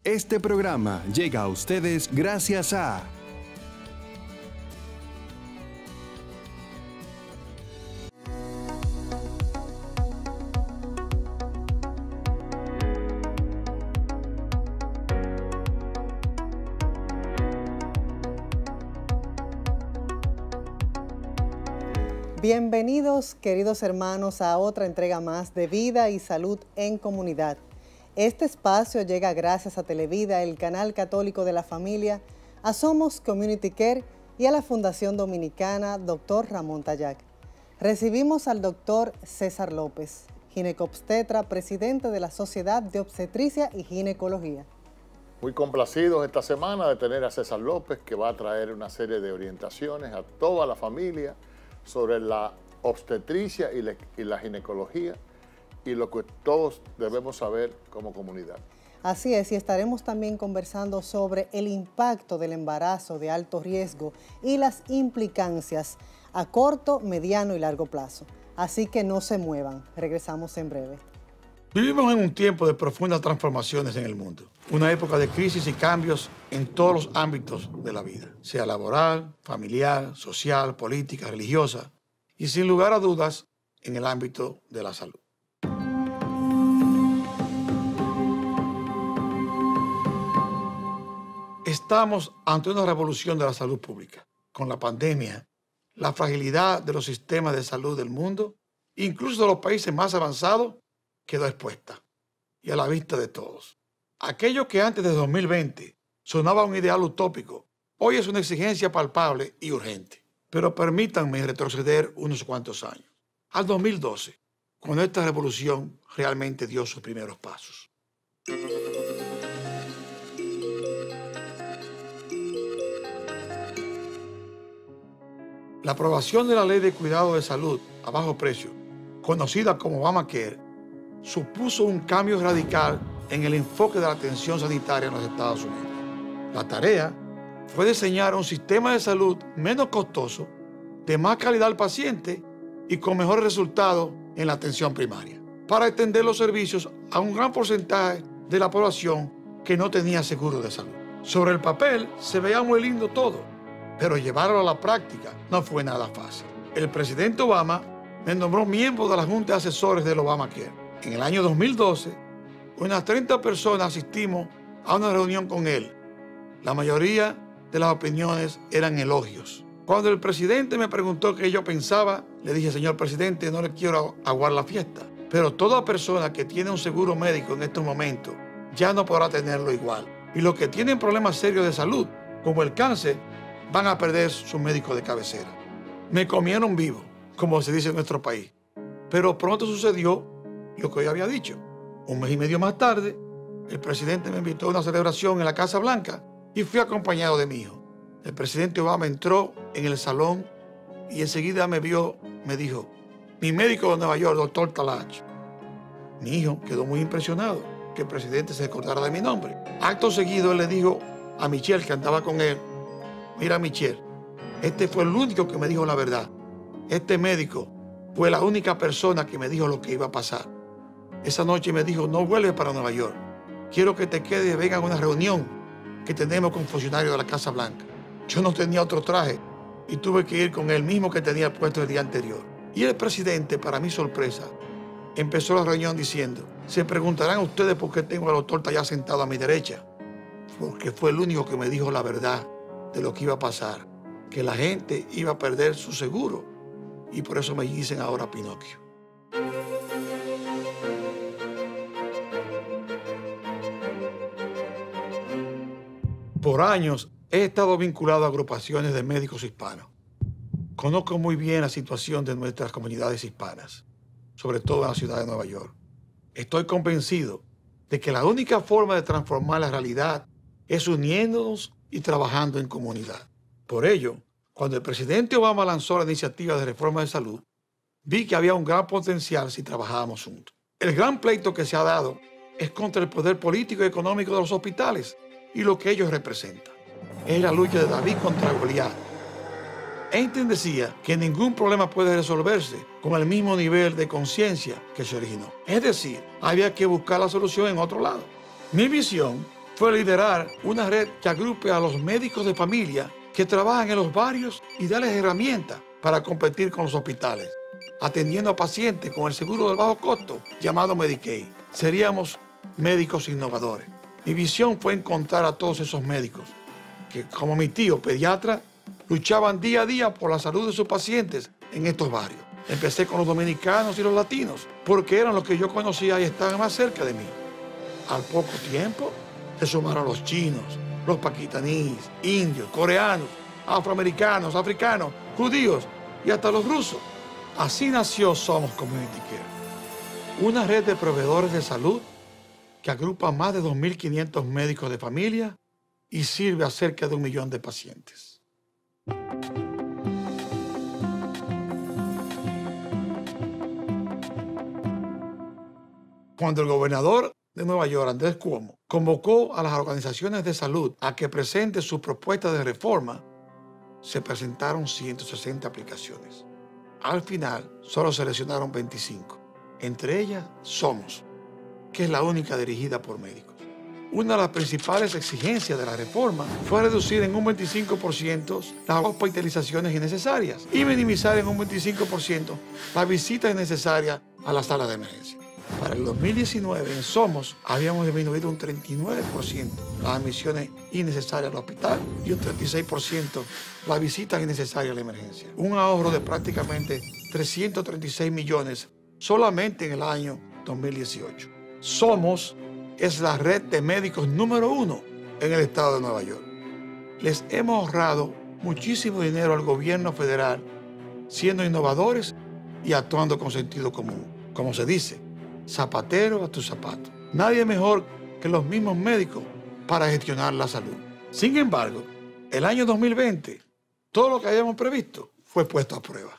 Este programa llega a ustedes gracias a Bienvenidos, queridos hermanos, a otra entrega más de Vida y Salud en Comunidad. Este espacio llega gracias a Televida, el canal católico de la familia, a Somos Community Care y a la Fundación Dominicana Dr. Ramón Tayac. Recibimos al Dr. César López, ginecobstetra, presidente de la Sociedad de Obstetricia y Ginecología. Muy complacidos esta semana de tener a César López, que va a traer una serie de orientaciones a toda la familia sobre la obstetricia y la ginecología y lo que todos debemos saber como comunidad. Así es, y estaremos también conversando sobre el impacto del embarazo de alto riesgo y las implicancias a corto, mediano y largo plazo. Así que no se muevan, regresamos en breve. Vivimos en un tiempo de profundas transformaciones en el mundo, una época de crisis y cambios en todos los ámbitos de la vida, sea laboral, familiar, social, política, religiosa y sin lugar a dudas en el ámbito de la salud. Estamos ante una revolución de la salud pública. Con la pandemia, la fragilidad de los sistemas de salud del mundo, incluso de los países más avanzados, quedó expuesta y a la vista de todos. Aquello que antes de 2020 sonaba un ideal utópico, hoy es una exigencia palpable y urgente. Pero permítanme retroceder unos cuantos años, al 2012, cuando esta revolución realmente dio sus primeros pasos. La aprobación de la Ley de Cuidado de Salud a bajo precio, conocida como Obamacare, supuso un cambio radical en el enfoque de la atención sanitaria en los Estados Unidos. La tarea fue diseñar un sistema de salud menos costoso, de más calidad al paciente y con mejores resultados en la atención primaria, para extender los servicios a un gran porcentaje de la población que no tenía seguro de salud. Sobre el papel se veía muy lindo todo, pero llevarlo a la práctica no fue nada fácil. El presidente Obama me nombró miembro de la Junta de Asesores del Obamacare. En el año 2012, unas 30 personas asistimos a una reunión con él. La mayoría de las opiniones eran elogios. Cuando el presidente me preguntó qué yo pensaba, le dije, señor presidente, no le quiero aguar la fiesta, pero toda persona que tiene un seguro médico en estos momentos ya no podrá tenerlo igual. Y los que tienen problemas serios de salud, como el cáncer, van a perder su médico de cabecera. Me comieron vivo, como se dice en nuestro país. Pero pronto sucedió lo que yo había dicho. Un mes y medio más tarde, el presidente me invitó a una celebración en la Casa Blanca y fui acompañado de mi hijo. El presidente Obama entró en el salón y enseguida me vio, me dijo, mi médico de Nueva York, doctor Talach. Mi hijo quedó muy impresionado que el presidente se acordara de mi nombre. Acto seguido, él le dijo a Michelle, que andaba con él, mira Michelle, este fue el único que me dijo la verdad. Este médico fue la única persona que me dijo lo que iba a pasar. Esa noche me dijo, no vuelves para Nueva York. Quiero que te quedes y venga a una reunión que tenemos con funcionarios de la Casa Blanca. Yo no tenía otro traje y tuve que ir con el mismo que tenía puesto el día anterior. Y el presidente, para mi sorpresa, empezó la reunión diciendo, se preguntarán ustedes por qué tengo al doctor Tayac sentado a mi derecha. Porque fue el único que me dijo la verdad de lo que iba a pasar, que la gente iba a perder su seguro. Y por eso me dicen ahora Pinocchio. Por años he estado vinculado a agrupaciones de médicos hispanos. Conozco muy bien la situación de nuestras comunidades hispanas, sobre todo en la ciudad de Nueva York. Estoy convencido de que la única forma de transformar la realidad es uniéndonos y trabajando en comunidad. Por ello, cuando el presidente Obama lanzó la iniciativa de reforma de salud, vi que había un gran potencial si trabajábamos juntos. El gran pleito que se ha dado es contra el poder político y económico de los hospitales y lo que ellos representan. Es la lucha de David contra Goliat. Einstein decía que ningún problema puede resolverse con el mismo nivel de conciencia que se originó. Es decir, había que buscar la solución en otro lado. Mi visión fue liderar una red que agrupe a los médicos de familia que trabajan en los barrios y darles herramientas para competir con los hospitales, atendiendo a pacientes con el seguro de bajo costo llamado Medicaid. Seríamos médicos innovadores. Mi visión fue encontrar a todos esos médicos que, como mi tío pediatra, luchaban día a día por la salud de sus pacientes en estos barrios. Empecé con los dominicanos y los latinos, porque eran los que yo conocía y estaban más cerca de mí. Al poco tiempo, se sumaron los chinos, los pakistaníes, indios, coreanos, afroamericanos, africanos, judíos y hasta los rusos. Así nació Somos Community Care, una red de proveedores de salud que agrupa más de 2.500 médicos de familia y sirve a cerca de 1 millón de pacientes. Cuando el gobernador de Nueva York, Andrés Cuomo, convocó a las organizaciones de salud a que presenten sus propuestas de reforma, se presentaron 160 aplicaciones. Al final, solo seleccionaron 25. Entre ellas, Somos, que es la única dirigida por médicos. Una de las principales exigencias de la reforma fue reducir en un 25% las hospitalizaciones innecesarias y minimizar en un 25% las visitas innecesarias a la sala de emergencia. Para el 2019, en Somos, habíamos disminuido un 39% las admisiones innecesarias al hospital y un 36% las visitas innecesarias a la emergencia. Un ahorro de prácticamente 336 millones solamente en el año 2018. Somos es la red de médicos número 1 en el estado de Nueva York. Les hemos ahorrado muchísimo dinero al gobierno federal, siendo innovadores y actuando con sentido común. Como se dice, zapatero a tu zapato. Nadie mejor que los mismos médicos para gestionar la salud. Sin embargo, el año 2020, todo lo que habíamos previsto fue puesto a prueba.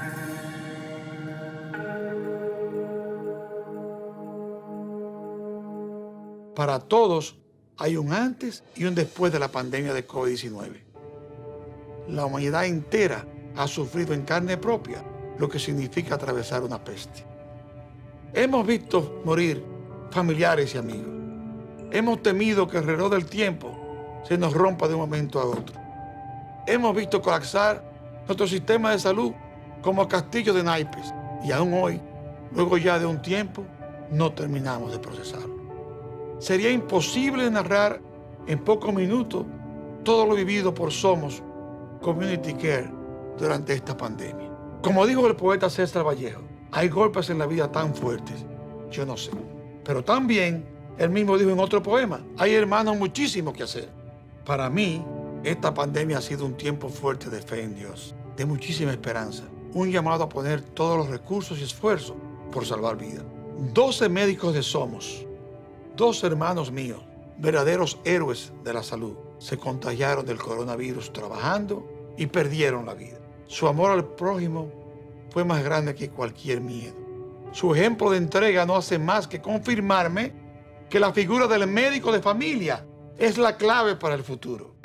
Para todos hay un antes y un después de la pandemia de COVID-19. La humanidad entera ha sufrido en carne propia lo que significa atravesar una peste. Hemos visto morir familiares y amigos. Hemos temido que el reloj del tiempo se nos rompa de un momento a otro. Hemos visto colapsar nuestro sistema de salud como castillo de naipes. Y aún hoy, luego ya de un tiempo, no terminamos de procesarlo. Sería imposible narrar en pocos minutos todo lo vivido por Somos Community Care durante esta pandemia. Como dijo el poeta César Vallejo, hay golpes en la vida tan fuertes, yo no sé. Pero también, él mismo dijo en otro poema, hay hermanos muchísimo que hacer. Para mí, esta pandemia ha sido un tiempo fuerte de fe en Dios, de muchísima esperanza, un llamado a poner todos los recursos y esfuerzos por salvar vidas. 12 médicos de Somos, 2 hermanos míos, verdaderos héroes de la salud, se contagiaron del coronavirus trabajando y perdieron la vida. Su amor al prójimo fue más grande que cualquier miedo. Su ejemplo de entrega no hace más que confirmarme que la figura del médico de familia es la clave para el futuro.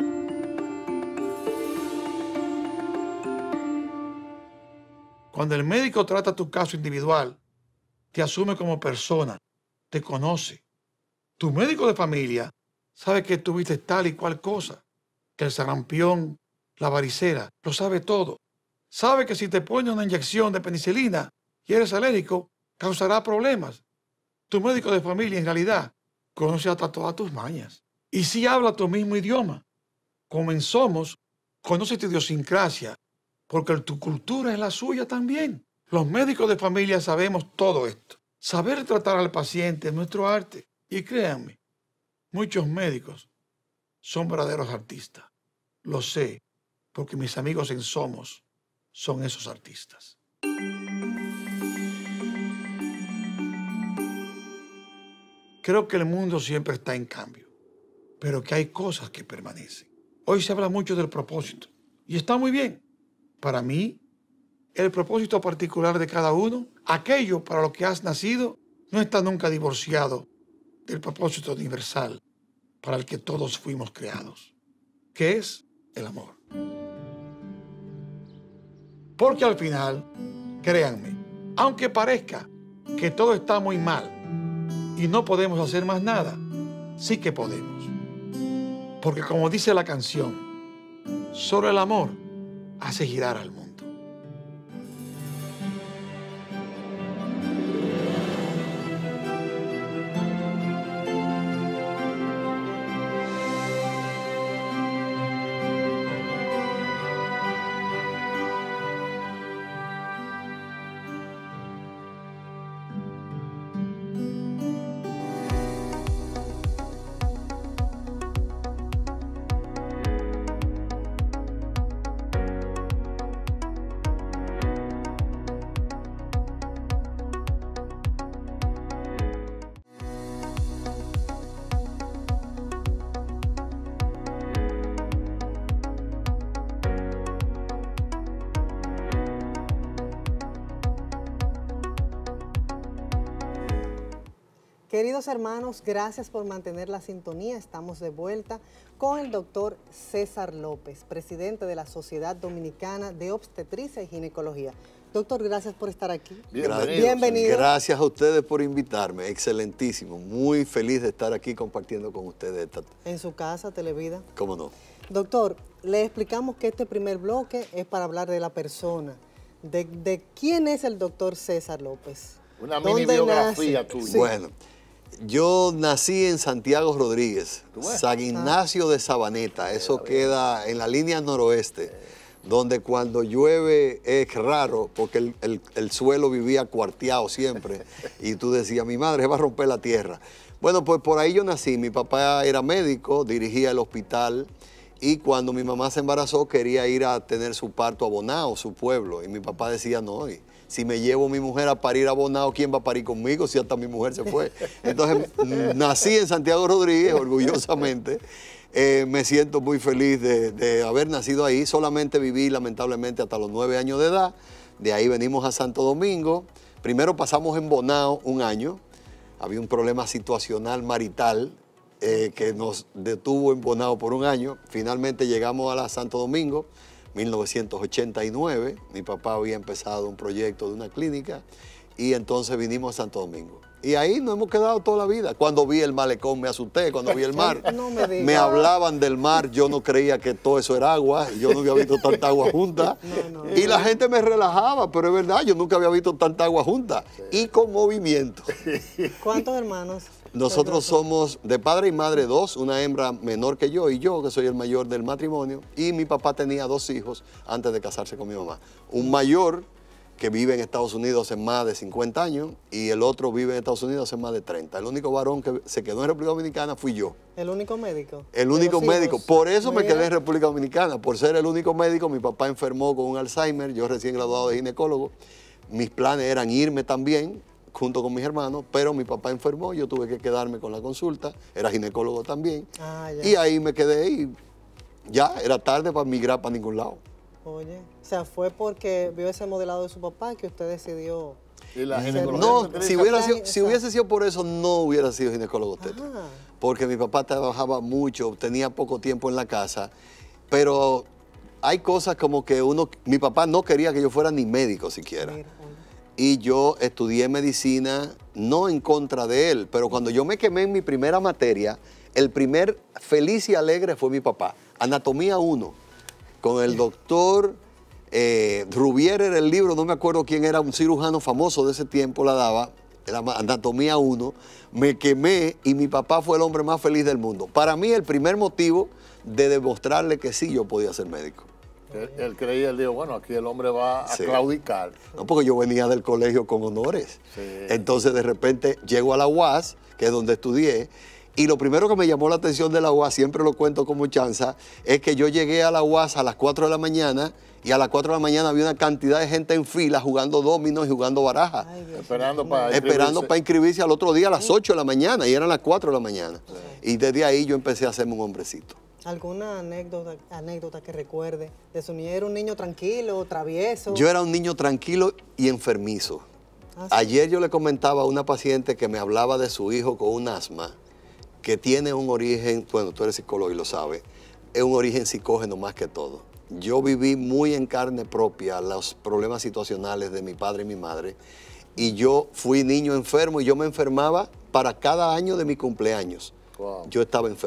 Cuando el médico trata tu caso individual, te asume como persona, te conoce. Tu médico de familia sabe que tuviste tal y cual cosa, que el sarampión, la varicela, lo sabe todo. Sabe que si te pone una inyección de penicilina y eres alérgico, causará problemas. Tu médico de familia en realidad conoce hasta todas tus mañas. Y si habla tu mismo idioma, como en Somos, conoce tu idiosincrasia, porque tu cultura es la suya también. Los médicos de familia sabemos todo esto. Saber tratar al paciente es nuestro arte. Y créanme, muchos médicos son verdaderos artistas. Lo sé, porque mis amigos en Somos son esos artistas. Creo que el mundo siempre está en cambio, pero que hay cosas que permanecen. Hoy se habla mucho del propósito, y está muy bien. Para mí, el propósito particular de cada uno, aquello para lo que has nacido, no está nunca divorciado del propósito universal para el que todos fuimos creados, que es el amor. Porque al final, créanme, aunque parezca que todo está muy mal y no podemos hacer más nada, sí que podemos. Porque como dice la canción, solo el amor hace girar al mundo. Queridos hermanos, gracias por mantener la sintonía. Estamos de vuelta con el doctor César López, presidente de la Sociedad Dominicana de Obstetricia y Ginecología. Doctor, gracias por estar aquí. Bienvenido. Gracias a ustedes por invitarme. Excelentísimo. Muy feliz de estar aquí compartiendo con ustedes. En su casa, Televida. ¿Cómo no? Doctor, le explicamos que este primer bloque es para hablar de la persona. ¿De quién es el doctor César López? Una mini biografía tuya. Sí. Bueno, yo nací en Santiago Rodríguez, San Ignacio de Sabaneta. Eso queda en la línea noroeste, donde cuando llueve es raro porque el suelo vivía cuarteado siempre. Y tú decías, mi madre va a romper la tierra. Bueno, pues por ahí yo nací. Mi papá era médico, dirigía el hospital. Y cuando mi mamá se embarazó, quería ir a tener su parto a Bonao, su pueblo. Y mi papá decía, no, si me llevo a mi mujer a parir a Bonao, ¿quién va a parir conmigo si hasta mi mujer se fue? Entonces, nací en Santiago Rodríguez, orgullosamente. Me siento muy feliz de haber nacido ahí. Solamente viví, lamentablemente, hasta los 9 años de edad. De ahí venimos a Santo Domingo. Primero pasamos en Bonao un año. Había un problema situacional marital que nos detuvo en Bonao por un año. Finalmente llegamos a Santo Domingo. 1989, mi papá había empezado un proyecto de una clínica y entonces vinimos a Santo Domingo. Y ahí nos hemos quedado toda la vida. Cuando vi el malecón me asusté, cuando vi el mar, me hablaban del mar, yo no creía que todo eso era agua, yo no había visto tanta agua junta. Y la gente me relajaba, pero es verdad, yo nunca había visto tanta agua junta y con movimiento. ¿Cuántos hermanos? Nosotros somos de padre y madre 2, una hembra menor que yo y yo, que soy el mayor del matrimonio. Y mi papá tenía 2 hijos antes de casarse con mi mamá. Un mayor que vive en Estados Unidos hace más de 50 años y el otro vive en Estados Unidos hace más de 30. El único varón que se quedó en República Dominicana fui yo. ¿El único médico? El único médico. Por eso me quedé en República Dominicana. Por ser el único médico, mi papá enfermó con un Alzheimer, yo recién graduado de ginecólogo. Mis planes eran irme también, junto con mis hermanos, pero mi papá enfermó, yo tuve que quedarme con la consulta, era ginecólogo también, y ahí me quedé y ya era tarde para migrar para ningún lado. Oye, o sea, fue porque vio ese modelado de su papá que usted decidió... ¿Y la ginecología? No, si hubiese sido por eso, no hubiera sido ginecólogo obstétrico, porque mi papá trabajaba mucho, tenía poco tiempo en la casa, pero hay cosas como que mi papá no quería que yo fuera ni médico siquiera. Y yo estudié medicina, no en contra de él, pero cuando yo me quemé en mi primera materia, el primer feliz y alegre fue mi papá. Anatomía 1, con el doctor Rubier era el libro, no me acuerdo quién era, un cirujano famoso de ese tiempo la daba, era Anatomía 1, me quemé y mi papá fue el hombre más feliz del mundo. Para mí el primer motivo de demostrarle que sí yo podía ser médico. Él creía, él dijo, bueno, aquí el hombre va a claudicar. No, porque yo venía del colegio con honores. Sí. Entonces, de repente, llego a la UAS, que es donde estudié, y lo primero que me llamó la atención de la UAS, siempre lo cuento con mucha chanza, es que yo llegué a la UAS a las 4 de la mañana, y a las 4 de la mañana había una cantidad de gente en fila jugando dominos y jugando baraja. Esperando para inscribirse al otro día a las 8 de la mañana, y eran las 4 de la mañana. Sí. Y desde ahí yo empecé a hacerme un hombrecito. ¿Alguna anécdota que recuerde de su niño? ¿Era un niño tranquilo, travieso? Yo era un niño tranquilo y enfermizo. ¿Sí? Ayer yo le comentaba a una paciente que me hablaba de su hijo con un asma, que tiene un origen, bueno, tú eres psicólogo y lo sabes, es un origen psicógeno más que todo. Yo viví muy en carne propia los problemas situacionales de mi padre y mi madre, y yo fui niño enfermo y yo me enfermaba para cada año de mi cumpleaños. Wow. Yo estaba enfermo.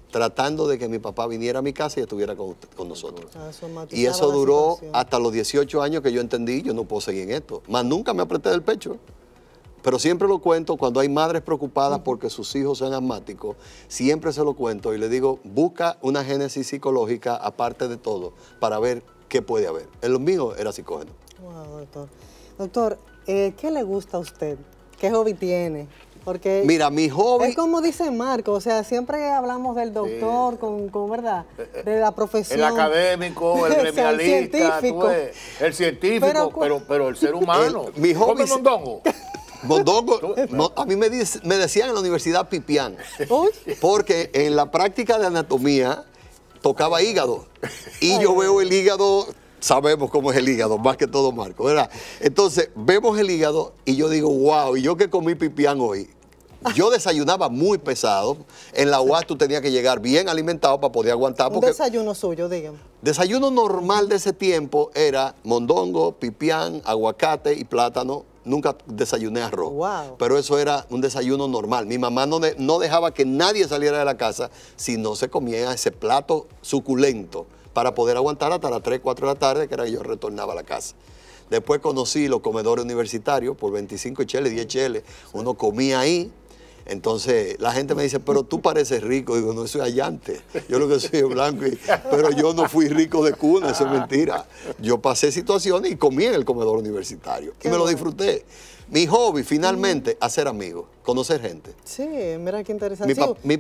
tratando de que mi papá viniera a mi casa y estuviera con nosotros. Eso matizaba Y eso la duró situación. hasta los 18 años que yo entendí, yo no puedo seguir en esto. Más nunca me apreté del pecho. Pero siempre lo cuento cuando hay madres preocupadas porque sus hijos sean asmáticos, siempre se lo cuento y le digo, busca una génesis psicológica aparte de todo para ver qué puede haber. En lo mío era psicógeno. Wow, doctor. Doctor, ¿qué le gusta a usted? ¿Qué hobby tiene? Porque Mira, mi hobby... es como dice Marco, o sea, siempre hablamos del doctor con ¿verdad? De la profesión. El académico, el O sea, gremialista, tú ves, el científico, pero el ser humano. Mi hobby... ¿Come mondongo? Mondongo, a mí me decían en la universidad pipián, Uy. porque en la práctica de anatomía tocaba hígado. Y yo veo el hígado, sabemos cómo es el hígado, más que todo Marco, ¿verdad? Entonces, vemos el hígado y yo digo, wow, y yo que comí pipián hoy. Yo desayunaba muy pesado. En la UAS tú tenías que llegar bien alimentado para poder aguantar. Un desayuno suyo, dígame. Desayuno normal de ese tiempo era mondongo, pipián, aguacate y plátano. Nunca desayuné arroz. Wow. Pero eso era un desayuno normal. Mi mamá no dejaba que nadie saliera de la casa si no se comía ese plato suculento para poder aguantar hasta las 3, 4 de la tarde, que era que yo retornaba a la casa. Después conocí los comedores universitarios por 25 cheles, 10 cheles. Uno comía ahí. Entonces la gente me dice, pero tú pareces rico. Digo, no, soy allante. Yo lo que soy es blanco. Pero yo no fui rico de cuna, eso es mentira. Yo pasé situaciones y comí en el comedor universitario. Y me lo disfruté. Mi hobby, finalmente, hacer amigos, conocer gente. Sí, mira qué interesante. Mi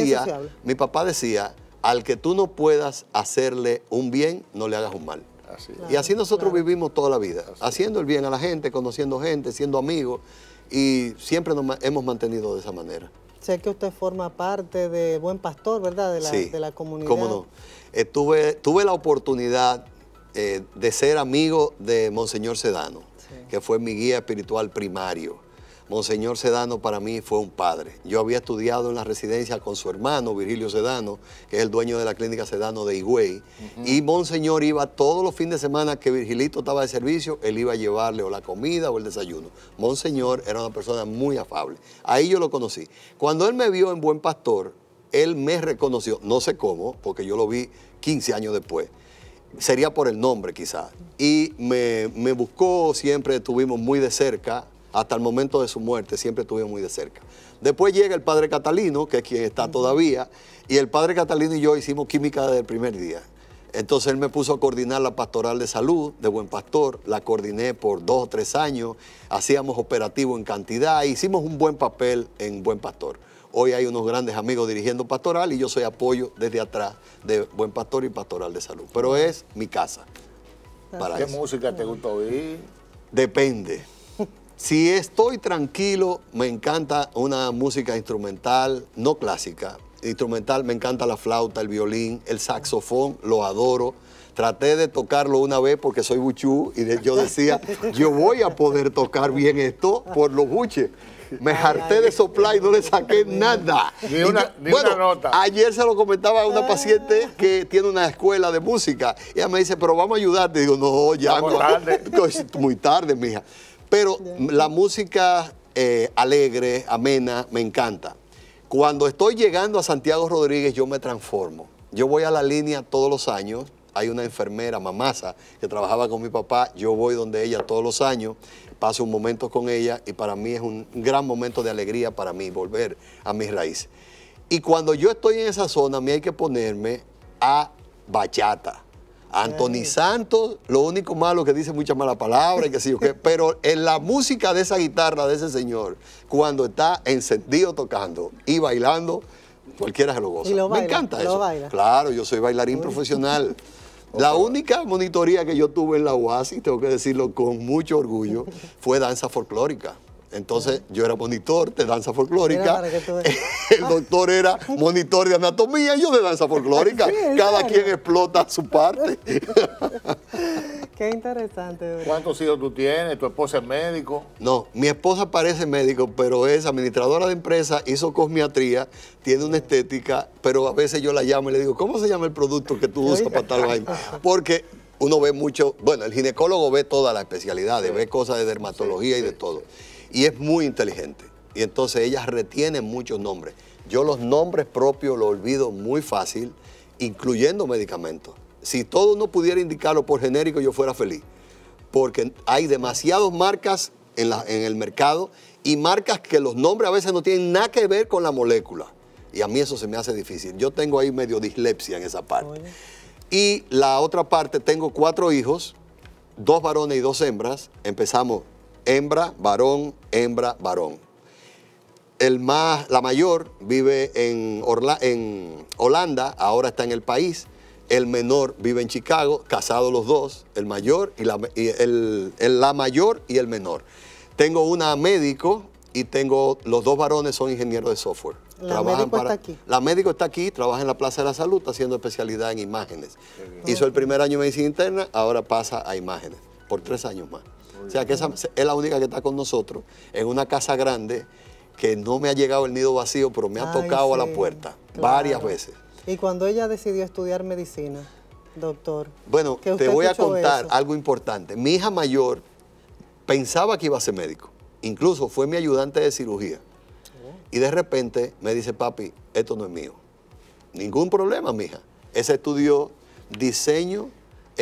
papá decía, al que tú no puedas hacerle un bien, no le hagas un mal. Así. Y así nosotros vivimos toda la vida, haciendo el bien a la gente, conociendo gente, siendo amigos. Y siempre nos hemos mantenido de esa manera. Sé que usted forma parte de Buen Pastor, ¿verdad? De la comunidad. Cómo no. Tuve la oportunidad de ser amigo de Monseñor Sedano, que fue mi guía espiritual primario. Monseñor Sedano para mí fue un padre. Yo había estudiado en la residencia con su hermano, Virgilio Sedano, que es el dueño de la clínica Sedano de Higüey. Y Monseñor iba todos los fines de semana que Virgilito estaba de servicio, él iba a llevarle o la comida o el desayuno. Monseñor era una persona muy afable. Ahí yo lo conocí. Cuando él me vio en Buen Pastor, él me reconoció, no sé cómo, porque yo lo vi 15 años después. Sería por el nombre quizás. Y me buscó, siempre estuvimos muy de cerca. Hasta el momento de su muerte siempre estuvimos muy de cerca. Después llega el padre Catalino, que es quien está todavía, y el padre Catalino y yo hicimos química desde el primer día. Entonces él me puso a coordinar la pastoral de salud de Buen Pastor, la coordiné por 2 o 3 años, hacíamos operativo en cantidad, hicimos un buen papel en Buen Pastor. Hoy hay unos grandes amigos dirigiendo pastoral y yo soy apoyo desde atrás de Buen Pastor y pastoral de salud. Pero es mi casa. ¿Qué música te gusta oír? Depende. Si estoy tranquilo, me encanta una música instrumental, no clásica. Instrumental, me encanta la flauta, el violín, el saxofón, lo adoro. Traté de tocarlo una vez porque soy buchú y yo decía, yo voy a poder tocar bien esto por los buches. Me harté de soplar y no le saqué nada. Ni una nota. Ayer se lo comentaba a una paciente que tiene una escuela de música. Y ella me dice, pero vamos a ayudarte. Digo, no, ya. Muy tarde, mija. Pero la música alegre, amena, me encanta. Cuando estoy llegando a Santiago Rodríguez, yo me transformo. Yo voy a la línea todos los años. Hay una enfermera, Mamasa, que trabajaba con mi papá. Yo voy donde ella todos los años, paso un momento con ella y para mí es un gran momento de alegría para mí, volver a mis raíces. Y cuando yo estoy en esa zona, a mí hay que ponerme a bachata. Anthony Santos, lo único malo que dice muchas malas palabras y que sí, pero en la música de esa guitarra de ese señor, cuando está encendido tocando y bailando, cualquiera se lo goza. Me encanta eso. Claro, yo soy bailarín profesional. La única monitoría que yo tuve en la UAS, y tengo que decirlo con mucho orgullo, fue danza folclórica. Entonces yo era monitor de danza folclórica, el doctor era monitor de anatomía y yo de danza folclórica. Sí, cada quien explota su parte. Qué interesante. ¿Verdad? ¿Cuántos hijos tú tienes? ¿Tu esposa es médico? No, mi esposa parece médico, pero es administradora de empresa, hizo cosmiatría, tiene una estética, pero a veces yo la llamo y le digo, ¿cómo se llama el producto que tú usas para tal vaina? Porque uno ve mucho, bueno, el ginecólogo ve todas las especialidades, ve cosas de dermatología y de todo. Y es muy inteligente. Y entonces ella retiene muchos nombres. Yo los nombres propios los olvido muy fácil, incluyendo medicamentos. Si todo uno pudiera indicarlo por genérico, yo fuera feliz. Porque hay demasiadas marcas en el mercado y marcas que los nombres a veces no tienen nada que ver con la molécula. Y a mí eso se me hace difícil. Yo tengo ahí medio dislexia en esa parte. Oye. Y la otra parte, tengo 4 hijos, 2 varones y 2 hembras. Empezamos hembra, varón, hembra, varón. La mayor vive en Holanda, ahora está en el país. El menor vive en Chicago, casados los dos, el mayor y la mayor y el menor. Tengo una médico y los 2 varones son ingenieros de software. ¿La médico está aquí? La médico está aquí, trabaja en la Plaza de la Salud, está haciendo especialidad en imágenes. Hizo el primer año de medicina interna, ahora pasa a imágenes, por 3 años más. O sea que esa es la única que está con nosotros en una casa grande que no me ha llegado el nido vacío, pero me ha tocado a la puerta varias veces. ¿Y cuando ella decidió estudiar medicina, doctor? Bueno, te voy a contar algo importante. Mi hija mayor pensaba que iba a ser médico. Incluso fue mi ayudante de cirugía. Y de repente me dice, papi, esto no es mío. Ningún problema, mija. Ella estudió diseño,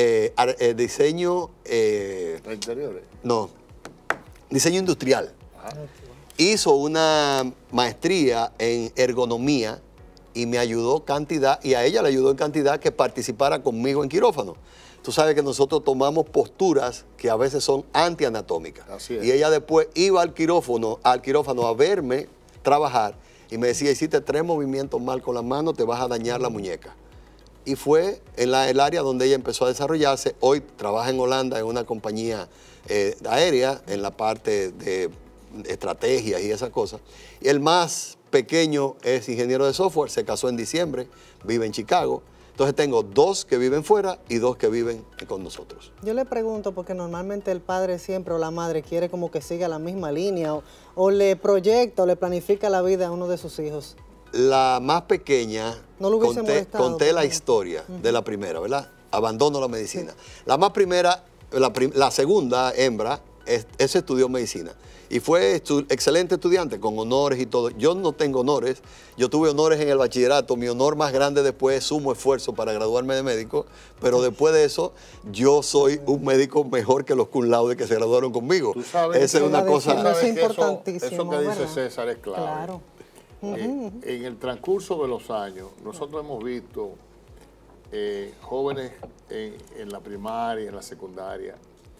¿interiores? No, diseño industrial. Hizo una maestría en ergonomía y me ayudó cantidad, y a ella le ayudó en cantidad que participara conmigo en quirófano. Tú sabes que nosotros tomamos posturas que a veces son antianatómicas. Así es. Y ella después iba al quirófano a verme trabajar y me decía, hiciste 3 movimientos mal con las manos, te vas a dañar la muñeca. Y fue en el área donde ella empezó a desarrollarse. Hoy trabaja en Holanda en una compañía aérea, en la parte de estrategias y esas cosas. Y el más pequeño es ingeniero de software, se casó en diciembre, vive en Chicago. Entonces tengo 2 que viven fuera y 2 que viven con nosotros. Yo le pregunto porque normalmente el padre siempre o la madre quiere como que siga la misma línea o le proyecta o le planifica la vida a uno de sus hijos. La más pequeña, no lo hubiese molestado, conté la historia de la primera, ¿verdad? Abandono la medicina. Sí. La más primera, la segunda hembra, ese estudió medicina. Y fue excelente estudiante, con honores y todo. Yo no tengo honores, yo tuve honores en el bachillerato. Mi honor más grande después es sumo esfuerzo para graduarme de médico, pero después de eso, yo soy un médico mejor que los cum laude que se graduaron conmigo. Tú sabes, esa es una cosa... Es importantísimo. Eso que dice ¿verdad? César es clave. Claro. En el transcurso de los años, nosotros hemos visto jóvenes en la primaria, en la secundaria,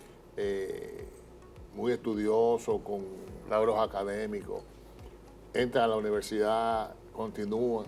muy estudiosos, con logros académicos, entran a la universidad, continúan.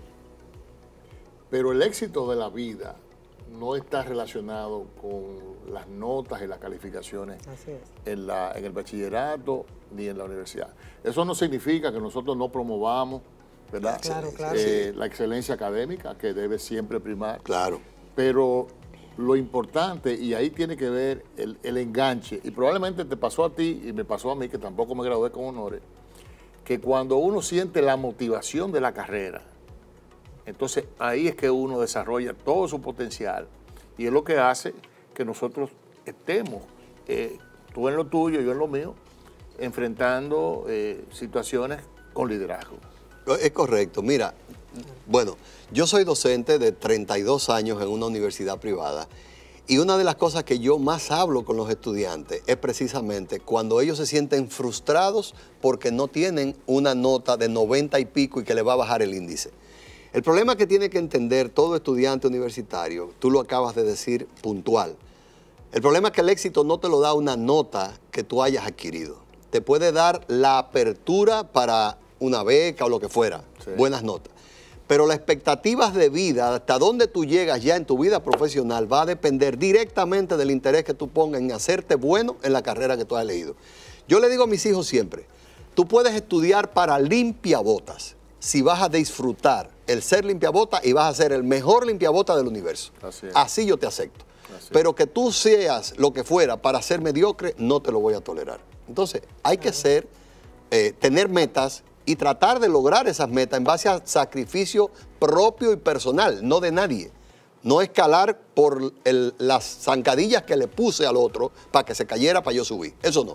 Pero el éxito de la vida no está relacionado con las notas y las calificaciones en el bachillerato ni en la universidad. Eso no significa que nosotros no promovamos, ¿verdad? Claro, claro. La excelencia académica, que debe siempre primar. Claro. Pero lo importante, y ahí tiene que ver el enganche, y probablemente te pasó a ti y me pasó a mí, que tampoco me gradué con honores, que cuando uno siente la motivación de la carrera, entonces ahí es que uno desarrolla todo su potencial, y es lo que hace que nosotros estemos, tú en lo tuyo, yo en lo mío, enfrentando situaciones con liderazgo. Es correcto. Mira, bueno, yo soy docente de 32 años en una universidad privada y una de las cosas que yo más hablo con los estudiantes es precisamente cuando ellos se sienten frustrados porque no tienen una nota de 90 y pico y que le va a bajar el índice. El problema que tiene que entender todo estudiante universitario, tú lo acabas de decir puntual, el problema es que el éxito no te lo da una nota que tú hayas adquirido. Te puede dar la apertura para una beca o lo que fuera, sí, buenas notas. Pero las expectativas de vida, hasta dónde tú llegas ya en tu vida profesional, va a depender directamente del interés que tú pongas en hacerte bueno en la carrera que tú has elegido. Yo le digo a mis hijos siempre, tú puedes estudiar para limpiabotas si vas a disfrutar el ser limpiabotas y vas a ser el mejor limpiabotas del universo. Así yo te acepto. Pero que tú seas lo que fuera para ser mediocre, no te lo voy a tolerar. Entonces, hay que tener metas y tratar de lograr esas metas en base a sacrificio propio y personal, no de nadie. No escalar por las zancadillas que le puse al otro para que se cayera para yo subir. Eso no.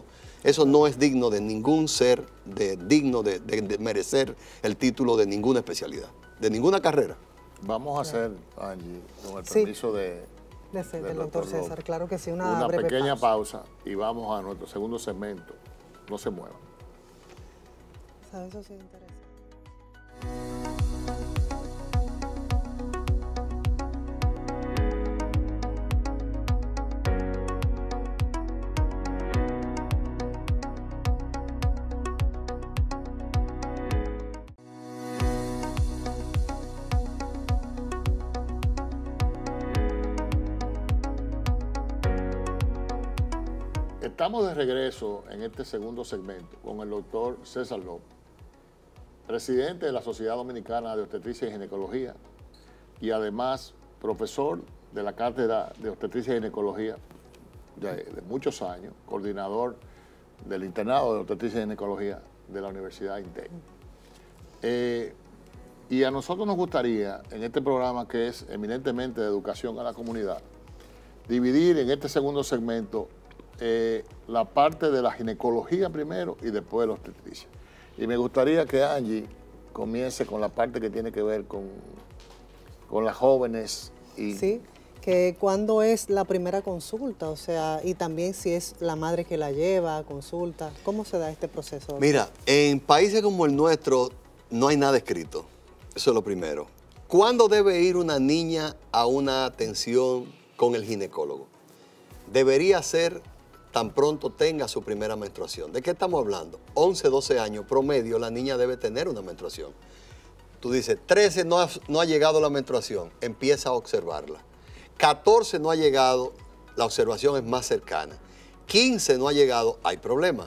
Eso no es digno de ningún ser, digno de merecer el título de ninguna especialidad, de ninguna carrera. Vamos a hacer, Angie, con el permiso del doctor César, López, claro que sí, una breve pequeña pausa y vamos a nuestro segundo segmento. No se muevan. Eso sí interesa. Estamos de regreso en este segundo segmento con el doctor César López, presidente de la Sociedad Dominicana de Obstetricia y Ginecología y además profesor de la Cátedra de Obstetricia y Ginecología de muchos años, coordinador del internado de Obstetricia y Ginecología de la Universidad INTEC. Y a nosotros nos gustaría, en este programa que es eminentemente de educación a la comunidad, dividir en este segundo segmento la parte de la ginecología primero y después de la obstetricia. Y me gustaría que Angie comience con la parte que tiene que ver con las jóvenes. Sí, que cuándo es la primera consulta, o sea, y también si es la madre que la lleva a consulta, ¿cómo se da este proceso? Mira, en países como el nuestro no hay nada escrito, eso es lo primero. ¿Cuándo debe ir una niña a una atención con el ginecólogo? Debería ser tan pronto tenga su primera menstruación. ¿De qué estamos hablando? 11, 12 años promedio, la niña debe tener una menstruación. Tú dices, 13 no ha llegado la menstruación, empieza a observarla. 14 no ha llegado, la observación es más cercana. 15 no ha llegado, hay problema.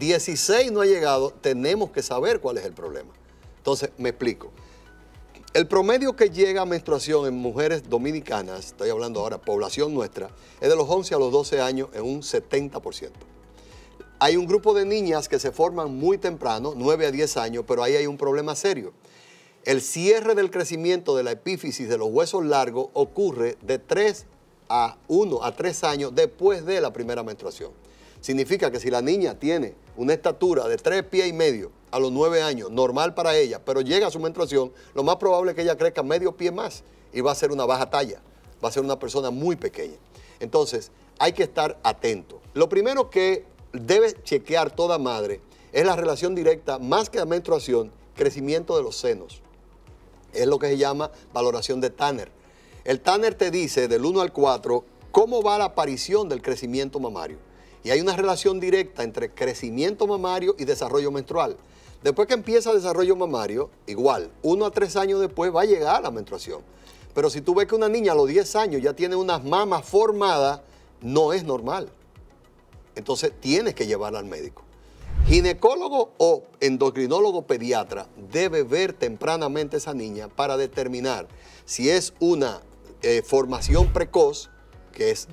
16 no ha llegado, tenemos que saber cuál es el problema. Entonces, me explico. El promedio que llega a menstruación en mujeres dominicanas, estoy hablando ahora, población nuestra, es de los 11 a los 12 años en un 70%. Hay un grupo de niñas que se forman muy temprano, 9 a 10 años, pero ahí hay un problema serio. El cierre del crecimiento de la epífisis de los huesos largos ocurre de 3 a 1 a 3 años después de la primera menstruación. Significa que si la niña tiene una estatura de 3 pies y medio a los 9 años, normal para ella, pero llega a su menstruación, lo más probable es que ella crezca medio pie más y va a ser una baja talla, va a ser una persona muy pequeña. Entonces, hay que estar atento. Lo primero que debe chequear toda madre es la relación directa, más que la menstruación, crecimiento de los senos. Es lo que se llama valoración de Tanner. El Tanner te dice del 1 al 4 cómo va la aparición del crecimiento mamario. Y hay una relación directa entre crecimiento mamario y desarrollo menstrual. Después que empieza el desarrollo mamario, igual, 1 a 3 años después va a llegar la menstruación. Pero si tú ves que una niña a los 10 años ya tiene unas mamas formadas, no es normal. Entonces tienes que llevarla al médico. Ginecólogo o endocrinólogo pediatra debe ver tempranamente a esa niña para determinar si es una formación precoz, que es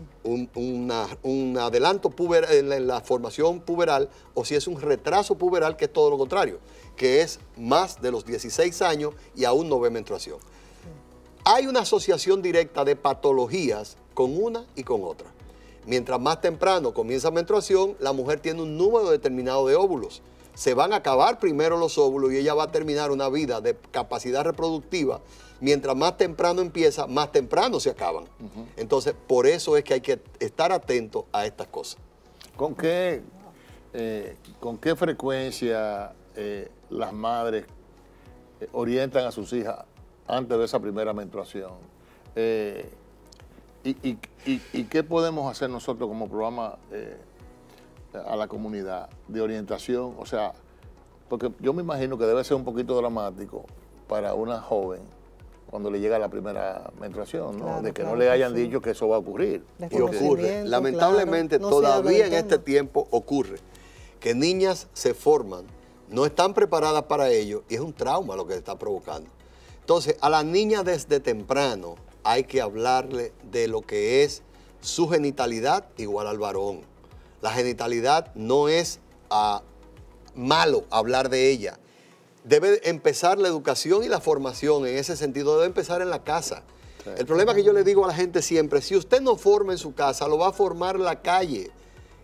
un adelanto puberal, en la formación puberal, o si es un retraso puberal, que es todo lo contrario, que es más de los 16 años y aún no ve menstruación. Hay una asociación directa de patologías con una y con otra. Mientras más temprano comienza menstruación, la mujer tiene un número determinado de óvulos. Se van a acabar primero los óvulos y ella va a terminar una vida de capacidad reproductiva. Mientras más temprano empieza, más temprano se acaban. Entonces, por eso es que hay que estar atento a estas cosas. ¿Con qué frecuencia las madres orientan a sus hijas antes de esa primera menstruación? ¿Y qué podemos hacer nosotros como programa a la comunidad de orientación? O sea, porque yo me imagino que debe ser un poquito dramático para una joven cuando le llega la primera menstruación, ¿no? Claro, de que claro no le hayan sí. dicho que eso va a ocurrir. Y ocurre. Desconocimiento, Lamentablemente, claro, no se habla todavía del en este tema. tiempo ocurre que niñas se forman, no están preparadas para ello y es un trauma lo que está provocando. Entonces, a la niña desde temprano hay que hablarle de lo que es su genitalidad igual al varón. La genitalidad no es malo hablar de ella. Debe empezar la educación y la formación en ese sentido, debe empezar en la casa. El problema que yo le digo a la gente siempre, si usted no forma en su casa, lo va a formar en la calle.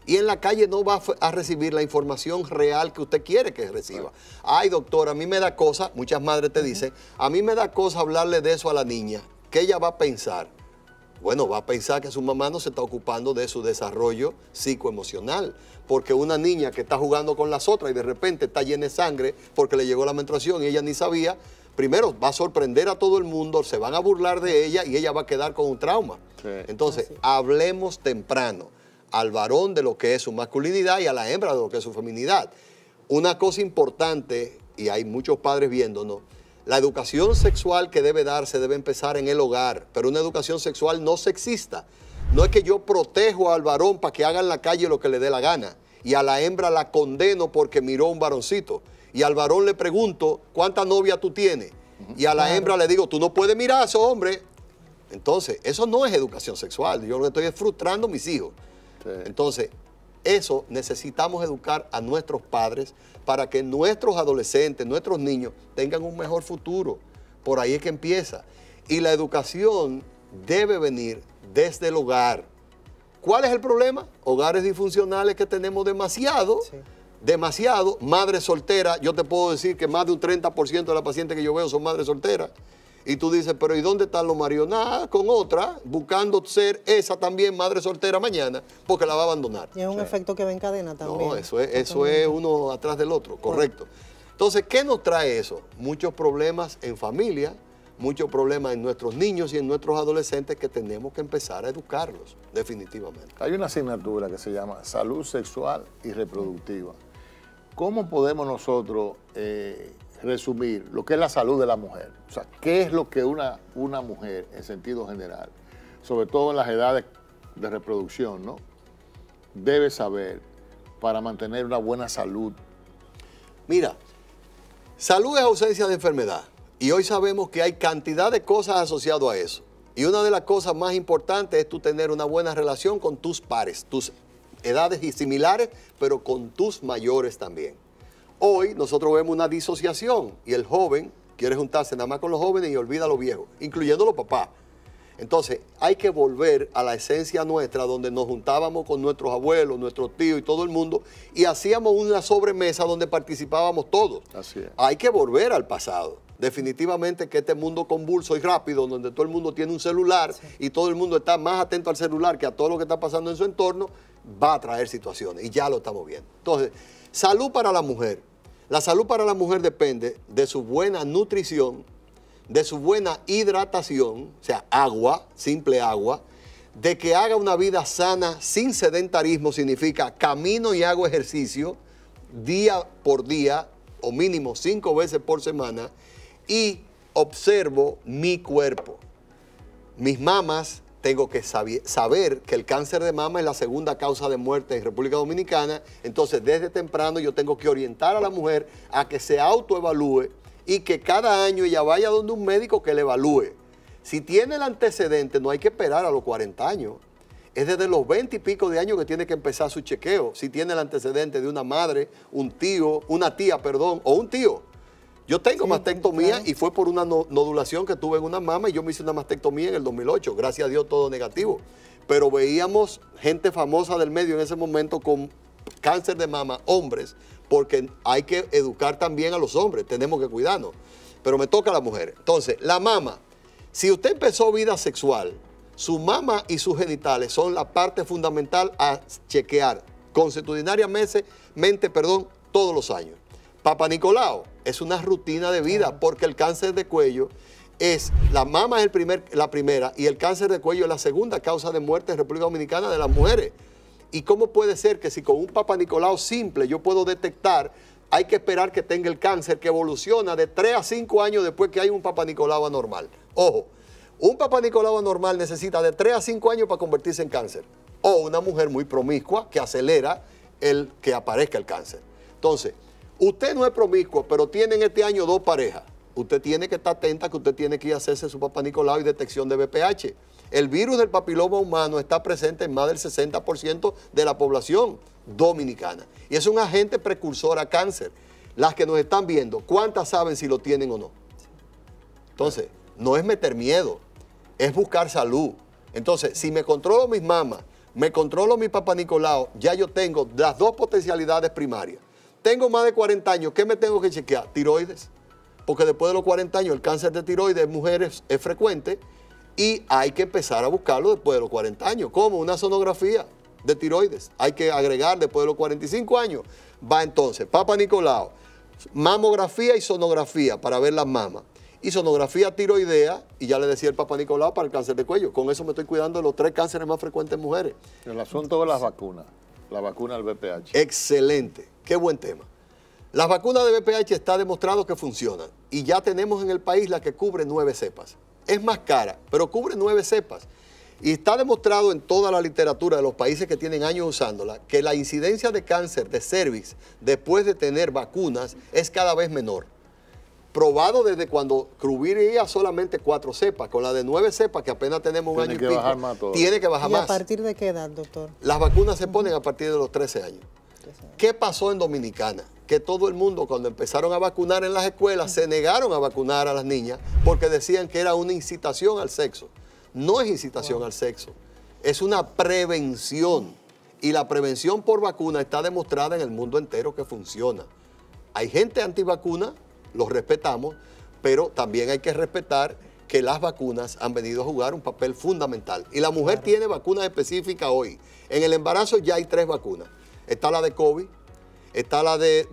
Y en la calle no va a recibir la información real que usted quiere que reciba. Ay, doctor, a mí me da cosa, muchas madres te dicen, a mí me da cosa hablarle de eso a la niña. ¿Qué ella va a pensar? Bueno, va a pensar que su mamá no se está ocupando de su desarrollo psicoemocional. Porque una niña que está jugando con las otras y de repente está llena de sangre porque le llegó la menstruación y ella ni sabía, primero va a sorprender a todo el mundo, se van a burlar de ella y ella va a quedar con un trauma. Sí. Entonces, hablemos temprano al varón de lo que es su masculinidad y a la hembra de lo que es su feminidad. Una cosa importante, y hay muchos padres viéndonos, la educación sexual que debe darse debe empezar en el hogar, pero una educación sexual no sexista. No es que yo protejo al varón para que haga en la calle lo que le dé la gana y a la hembra la condeno porque miró un varoncito. Y al varón le pregunto, ¿cuántas novias tú tienes? Y a la hembra le digo, tú no puedes mirar a ese hombre. Entonces, eso no es educación sexual. Yo lo que estoy es frustrando a mis hijos. Sí. Entonces, eso necesitamos educar a nuestros padres para que nuestros adolescentes, nuestros niños tengan un mejor futuro. Por ahí es que empieza. Y la educación debe venir desde el hogar. ¿Cuál es el problema? Hogares disfuncionales que tenemos demasiado. Sí. Demasiado, madres solteras. Yo te puedo decir que más de un 30% de las pacientes que yo veo son madres solteras. Y tú dices, pero ¿y dónde están los maridos? Nada, con otra, buscando ser esa también madre soltera mañana, porque la va a abandonar. Y es un efecto que va en cadena también. No, eso es uno atrás del otro, correcto. Entonces, ¿qué nos trae eso? Muchos problemas en familia, muchos problemas en nuestros niños y en nuestros adolescentes que tenemos que empezar a educarlos, definitivamente. Hay una asignatura que se llama Salud Sexual y Reproductiva. ¿Cómo podemos nosotros resumir lo que es la salud de la mujer? O sea, ¿qué es lo que una mujer, en sentido general, sobre todo en las edades de reproducción, ¿no?, debe saber para mantener una buena salud? Mira, salud es ausencia de enfermedad. Y hoy sabemos que hay cantidad de cosas asociadas a eso. Y una de las cosas más importantes es tú tener una buena relación con tus pares, tus edades y similares, pero con tus mayores también. Hoy nosotros vemos una disociación y el joven quiere juntarse nada más con los jóvenes y olvida a los viejos, incluyendo los papás. Entonces hay que volver a la esencia nuestra donde nos juntábamos con nuestros abuelos, nuestros tíos y todo el mundo y hacíamos una sobremesa donde participábamos todos. Así es. Hay que volver al pasado. Definitivamente que este mundo convulso y rápido, donde todo el mundo tiene un celular y todo el mundo está más atento al celular que a todo lo que está pasando en su entorno, va a traer situaciones y ya lo estamos viendo. Entonces, salud para la mujer. La salud para la mujer depende de su buena nutrición, de su buena hidratación, o sea, agua, simple agua, de que haga una vida sana sin sedentarismo, significa camino y hago ejercicio día por día o mínimo 5 veces por semana y observo mi cuerpo. Mis mamas, tengo que saber que el cáncer de mama es la segunda causa de muerte en República Dominicana. Entonces, desde temprano yo tengo que orientar a la mujer a que se autoevalúe y que cada año ella vaya donde un médico que le evalúe. Si tiene el antecedente, no hay que esperar a los 40 años. Es desde los 20 y pico de años que tiene que empezar su chequeo. Si tiene el antecedente de una madre, un tío, una tía, perdón, o un tío. Yo tengo mastectomía, claro, y fue por una nodulación que tuve en una mama y yo me hice una mastectomía en el 2008. Gracias a Dios todo negativo. Pero veíamos gente famosa del medio en ese momento con cáncer de mama, hombres, porque hay que educar también a los hombres, tenemos que cuidarnos. Pero me toca a la mujer. Entonces, la mama, si usted empezó vida sexual, su mama y sus genitales son la parte fundamental a chequear consuetudinariamente, todos los años. Papa Nicolau es una rutina de vida porque el cáncer de cuello es, la mama es la primera y el cáncer de cuello es la segunda causa de muerte en República Dominicana de las mujeres. ¿Y cómo puede ser que si con un Papa Nicolau simple yo puedo detectar, hay que esperar que tenga el cáncer que evoluciona de 3 a 5 años después que hay un Papa Nicolau anormal? Ojo, un Papa Nicolau anormal necesita de 3 a 5 años para convertirse en cáncer. O una mujer muy promiscua que acelera el que aparezca el cáncer. Entonces, usted no es promiscuo, pero tiene en este año 2 parejas. Usted tiene que estar atenta que usted tiene que ir a hacerse su Papa Nicolau y detección de VPH. El virus del papiloma humano está presente en más del 60% de la población dominicana. Y es un agente precursor a cáncer. Las que nos están viendo, ¿cuántas saben si lo tienen o no? Entonces, no es meter miedo, es buscar salud. Entonces, si me controlo mis mamas, me controlo mi Papá Nicolau, ya yo tengo las dos potencialidades primarias. Tengo más de 40 años, ¿qué me tengo que chequear? Tiroides. Porque después de los 40 años el cáncer de tiroides en mujeres es frecuente y hay que empezar a buscarlo después de los 40 años. ¿Cómo? Una sonografía de tiroides. Hay que agregar después de los 45 años. Va entonces, Papá Nicolau, mamografía y sonografía para ver las mamas. Y sonografía tiroidea, y ya le decía el Papá Nicolau para el cáncer de cuello. Con eso me estoy cuidando de los 3 cánceres más frecuentes en mujeres. El asunto de las vacunas, la vacuna del VPH. Excelente, qué buen tema. Las vacunas de VPH está demostrado que funcionan y ya tenemos en el país la que cubre 9 cepas. Es más cara, pero cubre 9 cepas. Y está demostrado en toda la literatura de los países que tienen años usándola que la incidencia de cáncer de cervix después de tener vacunas es cada vez menor. Probado desde cuando cubriría solamente 4 cepas, con la de 9 cepas que apenas tenemos un año y pico, bajar más todo. Tiene que bajar más. ¿Y a partir de qué edad, doctor? Las vacunas se ponen a partir de los 13 años. ¿Qué pasó en Dominicana? Que todo el mundo cuando empezaron a vacunar en las escuelas se negaron a vacunar a las niñas porque decían que era una incitación al sexo. No es incitación al sexo, es una prevención. Y la prevención por vacuna está demostrada en el mundo entero que funciona. Hay gente antivacuna, los respetamos, pero también hay que respetar que las vacunas han venido a jugar un papel fundamental. Y la mujer tiene vacunas específicas hoy. En el embarazo ya hay 3 vacunas. Está la de COVID, está la de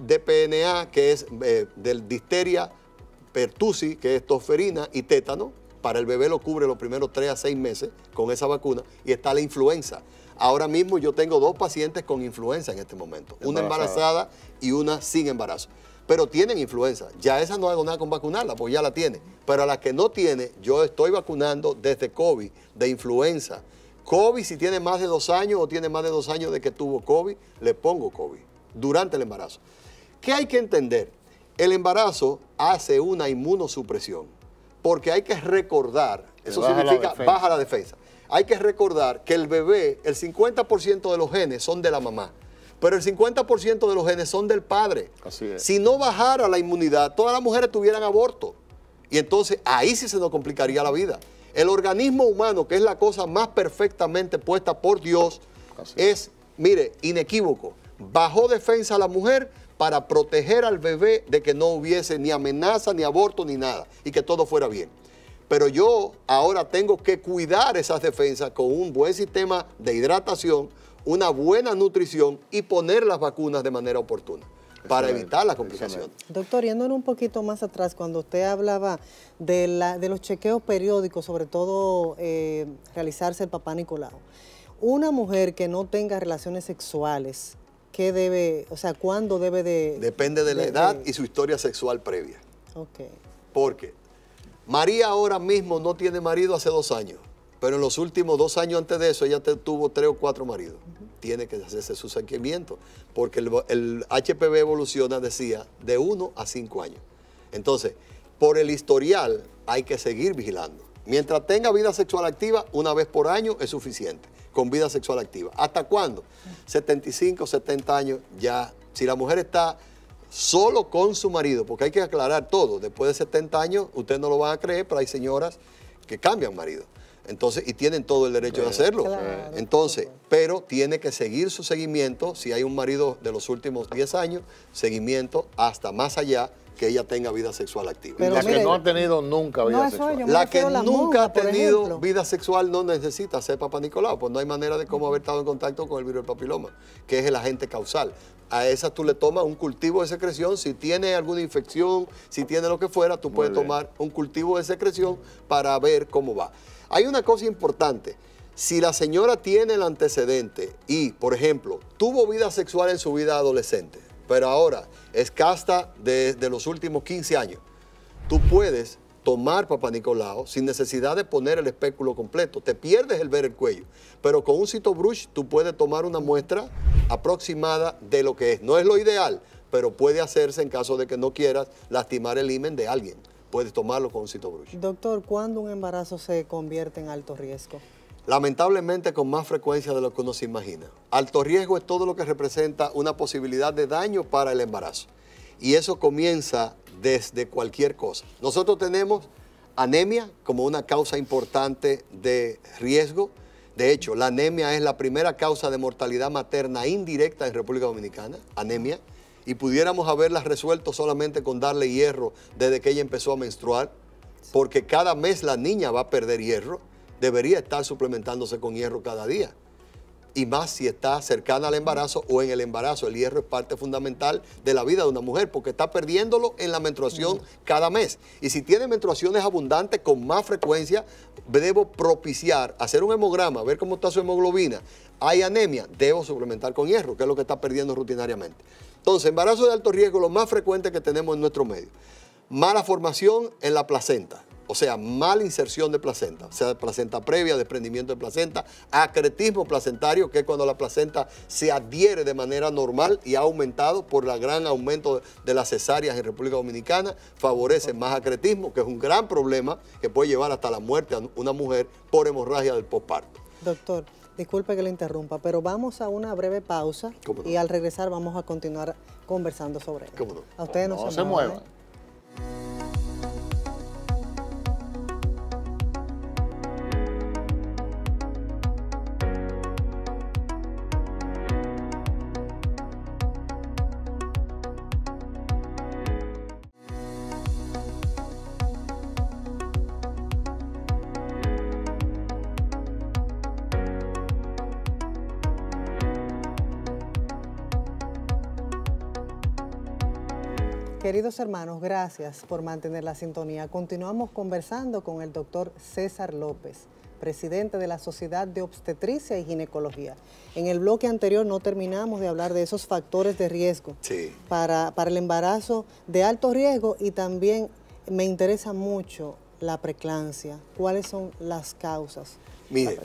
DPNA, que es del difteria, pertussis, que es tosferina, y tétano. Para el bebé lo cubre los primeros 3 a 6 meses con esa vacuna. Y está la influenza. Ahora mismo yo tengo 2 pacientes con influenza en este momento. Una embarazada y una sin embarazo. Pero tienen influenza. Ya esa no hago nada con vacunarla, pues ya la tiene. Pero a la que no tiene, yo estoy vacunando desde COVID, de influenza. COVID, si tiene más de 2 años o tiene más de 2 años de que tuvo COVID, le pongo COVID durante el embarazo. ¿Qué hay que entender? El embarazo hace una inmunosupresión, porque hay que recordar, eso significa baja la defensa. Hay que recordar que el bebé, el 50% de los genes son de la mamá, pero el 50% de los genes son del padre. Así es. Si no bajara la inmunidad, todas las mujeres tuvieran aborto. Y entonces ahí sí se nos complicaría la vida. El organismo humano, que es la cosa más perfectamente puesta por Dios, es, mire, inequívoco. Bajó defensa a la mujer para proteger al bebé de que no hubiese ni amenaza, ni aborto, ni nada, y que todo fuera bien. Pero yo ahora tengo que cuidar esas defensas con un buen sistema de hidratación, una buena nutrición y poner las vacunas de manera oportuna para evitar las complicaciones. Doctor, yéndonos un poquito más atrás, cuando usted hablaba de los chequeos periódicos, sobre todo realizarse el Papá Nicolau, una mujer que no tenga relaciones sexuales, ¿qué debe, o sea, cuándo debe de...? Depende de la edad y su historia sexual previa. Ok. Porque María ahora mismo no tiene marido hace 2 años, pero en los últimos 2 años antes de eso ella tuvo 3 o 4 maridos. Tiene que hacerse su seguimiento, porque el HPV evoluciona, decía, de 1 a 5 años. Entonces, por el historial hay que seguir vigilando. Mientras tenga vida sexual activa, 1 vez por año es suficiente, con vida sexual activa. ¿Hasta cuándo? 75, 70 años ya. Si la mujer está solo con su marido, porque hay que aclarar todo, después de 70 años, usted no lo va a creer, pero hay señoras que cambian marido. Entonces, y tienen todo el derecho de hacerlo. Claro. Entonces, pero tiene que seguir su seguimiento, si hay un marido de los últimos 10 años, seguimiento hasta más allá que ella tenga vida sexual activa. Pero la que no ha tenido nunca vida sexual. La que nunca ha tenido vida sexual no necesita ser Papá Nicolau, pues no hay manera de cómo haber estado en contacto con el virus del papiloma, que es el agente causal. A esa tú le tomas un cultivo de secreción, si tiene alguna infección, si tiene lo que fuera, tú puedes tomar un cultivo de secreción para ver cómo va. Hay una cosa importante, si la señora tiene el antecedente y, por ejemplo, tuvo vida sexual en su vida adolescente, pero ahora es casta desde los últimos 15 años, tú puedes tomar Papá Nicolau sin necesidad de poner el espéculo completo. Te pierdes el ver el cuello, pero con un CitoBrush tú puedes tomar una muestra aproximada de lo que es. No es lo ideal, pero puede hacerse en caso de que no quieras lastimar el himen de alguien. Puedes tomarlo con un CitoBrush. Doctor, ¿cuándo un embarazo se convierte en alto riesgo? Lamentablemente con más frecuencia de lo que uno se imagina. Alto riesgo es todo lo que representa una posibilidad de daño para el embarazo. Y eso comienza desde cualquier cosa. Nosotros tenemos anemia como una causa importante de riesgo. De hecho, la anemia es la primera causa de mortalidad materna indirecta en República Dominicana, anemia, y pudiéramos haberla resuelto solamente con darle hierro desde que ella empezó a menstruar, porque cada mes la niña va a perder hierro, debería estar suplementándose con hierro cada día. Y más si está cercana al embarazo o en el embarazo. El hierro es parte fundamental de la vida de una mujer porque está perdiéndolo en la menstruación cada mes. Y si tiene menstruaciones abundantes con más frecuencia, debo propiciar, hacer un hemograma, ver cómo está su hemoglobina. Hay anemia, debo suplementar con hierro, que es lo que está perdiendo rutinariamente. Entonces, embarazo de alto riesgo, lo más frecuente que tenemos en nuestro medio. Mala formación en la placenta. O sea, mala inserción de placenta, o sea, placenta previa, desprendimiento de placenta, acretismo placentario, que es cuando la placenta se adhiere de manera normal y ha aumentado por el gran aumento de las cesáreas en República Dominicana, favorece más acretismo, que es un gran problema que puede llevar hasta la muerte a una mujer por hemorragia del posparto. Doctor, disculpe que le interrumpa, pero vamos a una breve pausa y al regresar vamos a continuar conversando sobre esto. ¿Cómo no? A ustedes no se muevan. Queridos hermanos, gracias por mantener la sintonía. Continuamos conversando con el doctor César López, presidente de la Sociedad de Obstetricia y Ginecología. En el bloque anterior no terminamos de hablar de esos factores de riesgo para el embarazo de alto riesgo y también me interesa mucho la preeclampsia. ¿Cuáles son las causas? Mire,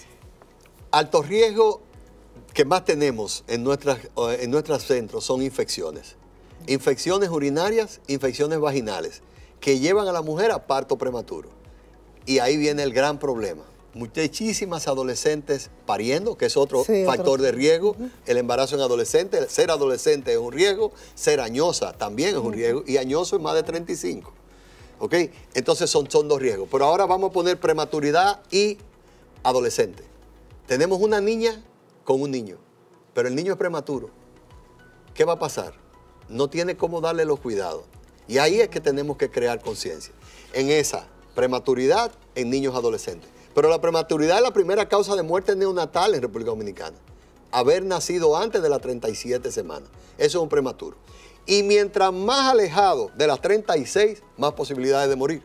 alto riesgo que más tenemos en nuestros centros son infecciones. Infecciones urinarias, infecciones vaginales, que llevan a la mujer a parto prematuro. Y ahí viene el gran problema. Muchísimas adolescentes pariendo, que es otro factor de riesgo. El embarazo en adolescente, ser adolescente es un riesgo, ser añosa también es un riesgo, y añoso es más de 35. ¿Ok? Entonces son dos riesgos. Pero ahora vamos a poner prematuridad y adolescente. Tenemos una niña con un niño, pero el niño es prematuro. ¿Qué va a pasar? No tiene cómo darle los cuidados. Y ahí es que tenemos que crear conciencia. En esa prematuridad en niños adolescentes. Pero la prematuridad es la primera causa de muerte neonatal en República Dominicana. Haber nacido antes de las 37 semanas. Eso es un prematuro. Y mientras más alejado de las 36, más posibilidades de morir.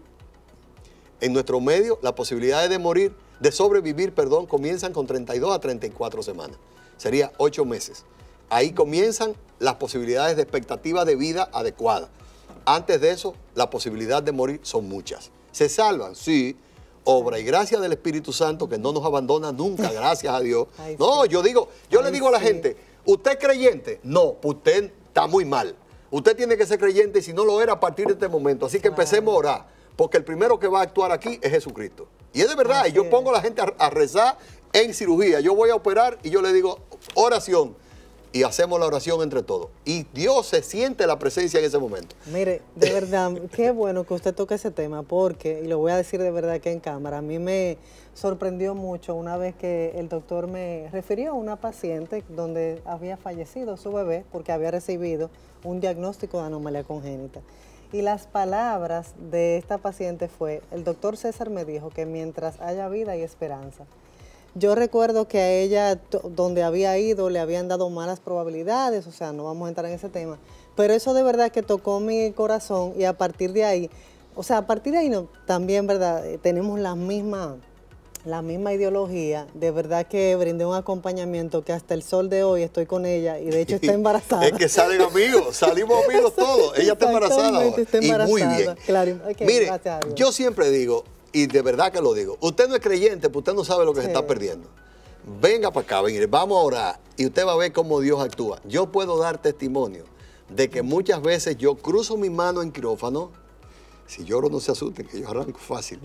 En nuestro medio, las posibilidades de morir, de sobrevivir, perdón, comienzan con 32 a 34 semanas. Sería 8 meses. Ahí comienzan las posibilidades de expectativa de vida adecuada. Antes de eso, la posibilidad de morir son muchas. ¿Se salvan? Sí. Obra y gracia del Espíritu Santo que no nos abandona nunca, gracias a Dios. Ay, no, sí. yo le digo a la gente, ¿usted es creyente? No, usted está muy mal. Usted tiene que ser creyente y si no lo era a partir de este momento. Así que empecemos a orar, porque el primero que va a actuar aquí es Jesucristo. Y es de verdad, y yo pongo a la gente a rezar en cirugía. Yo voy a operar y yo le digo oración. Y hacemos la oración entre todos. Y Dios se siente la presencia en ese momento. Mire, de verdad, qué bueno que usted toque ese tema, porque, y lo voy a decir de verdad que en cámara, a mí me sorprendió mucho una vez que el doctor me refirió a una paciente donde había fallecido su bebé porque había recibido un diagnóstico de anomalía congénita. Y las palabras de esta paciente fue, el doctor César me dijo que mientras haya vida hay esperanza. Yo recuerdo que a ella, donde había ido, le habían dado malas probabilidades, o sea, no vamos a entrar en ese tema, pero eso de verdad que tocó mi corazón y a partir de ahí, o sea, a partir de ahí no, también, ¿verdad? Tenemos la misma ideología, de verdad que brindé un acompañamiento que hasta el sol de hoy estoy con ella y de hecho está embarazada. Es que salen amigos, salimos amigos todos, ella está embarazada ahora. Está embarazada. Y muy bien. Claro, okay, mire, yo siempre digo, y de verdad que lo digo, usted no es creyente, pues usted no sabe lo que se está perdiendo. Venga para acá, venga, vamos a orar y usted va a ver cómo Dios actúa. Yo puedo dar testimonio de que muchas veces yo cruzo mi mano en quirófano, si lloro no se asusten, que yo arranco fácil.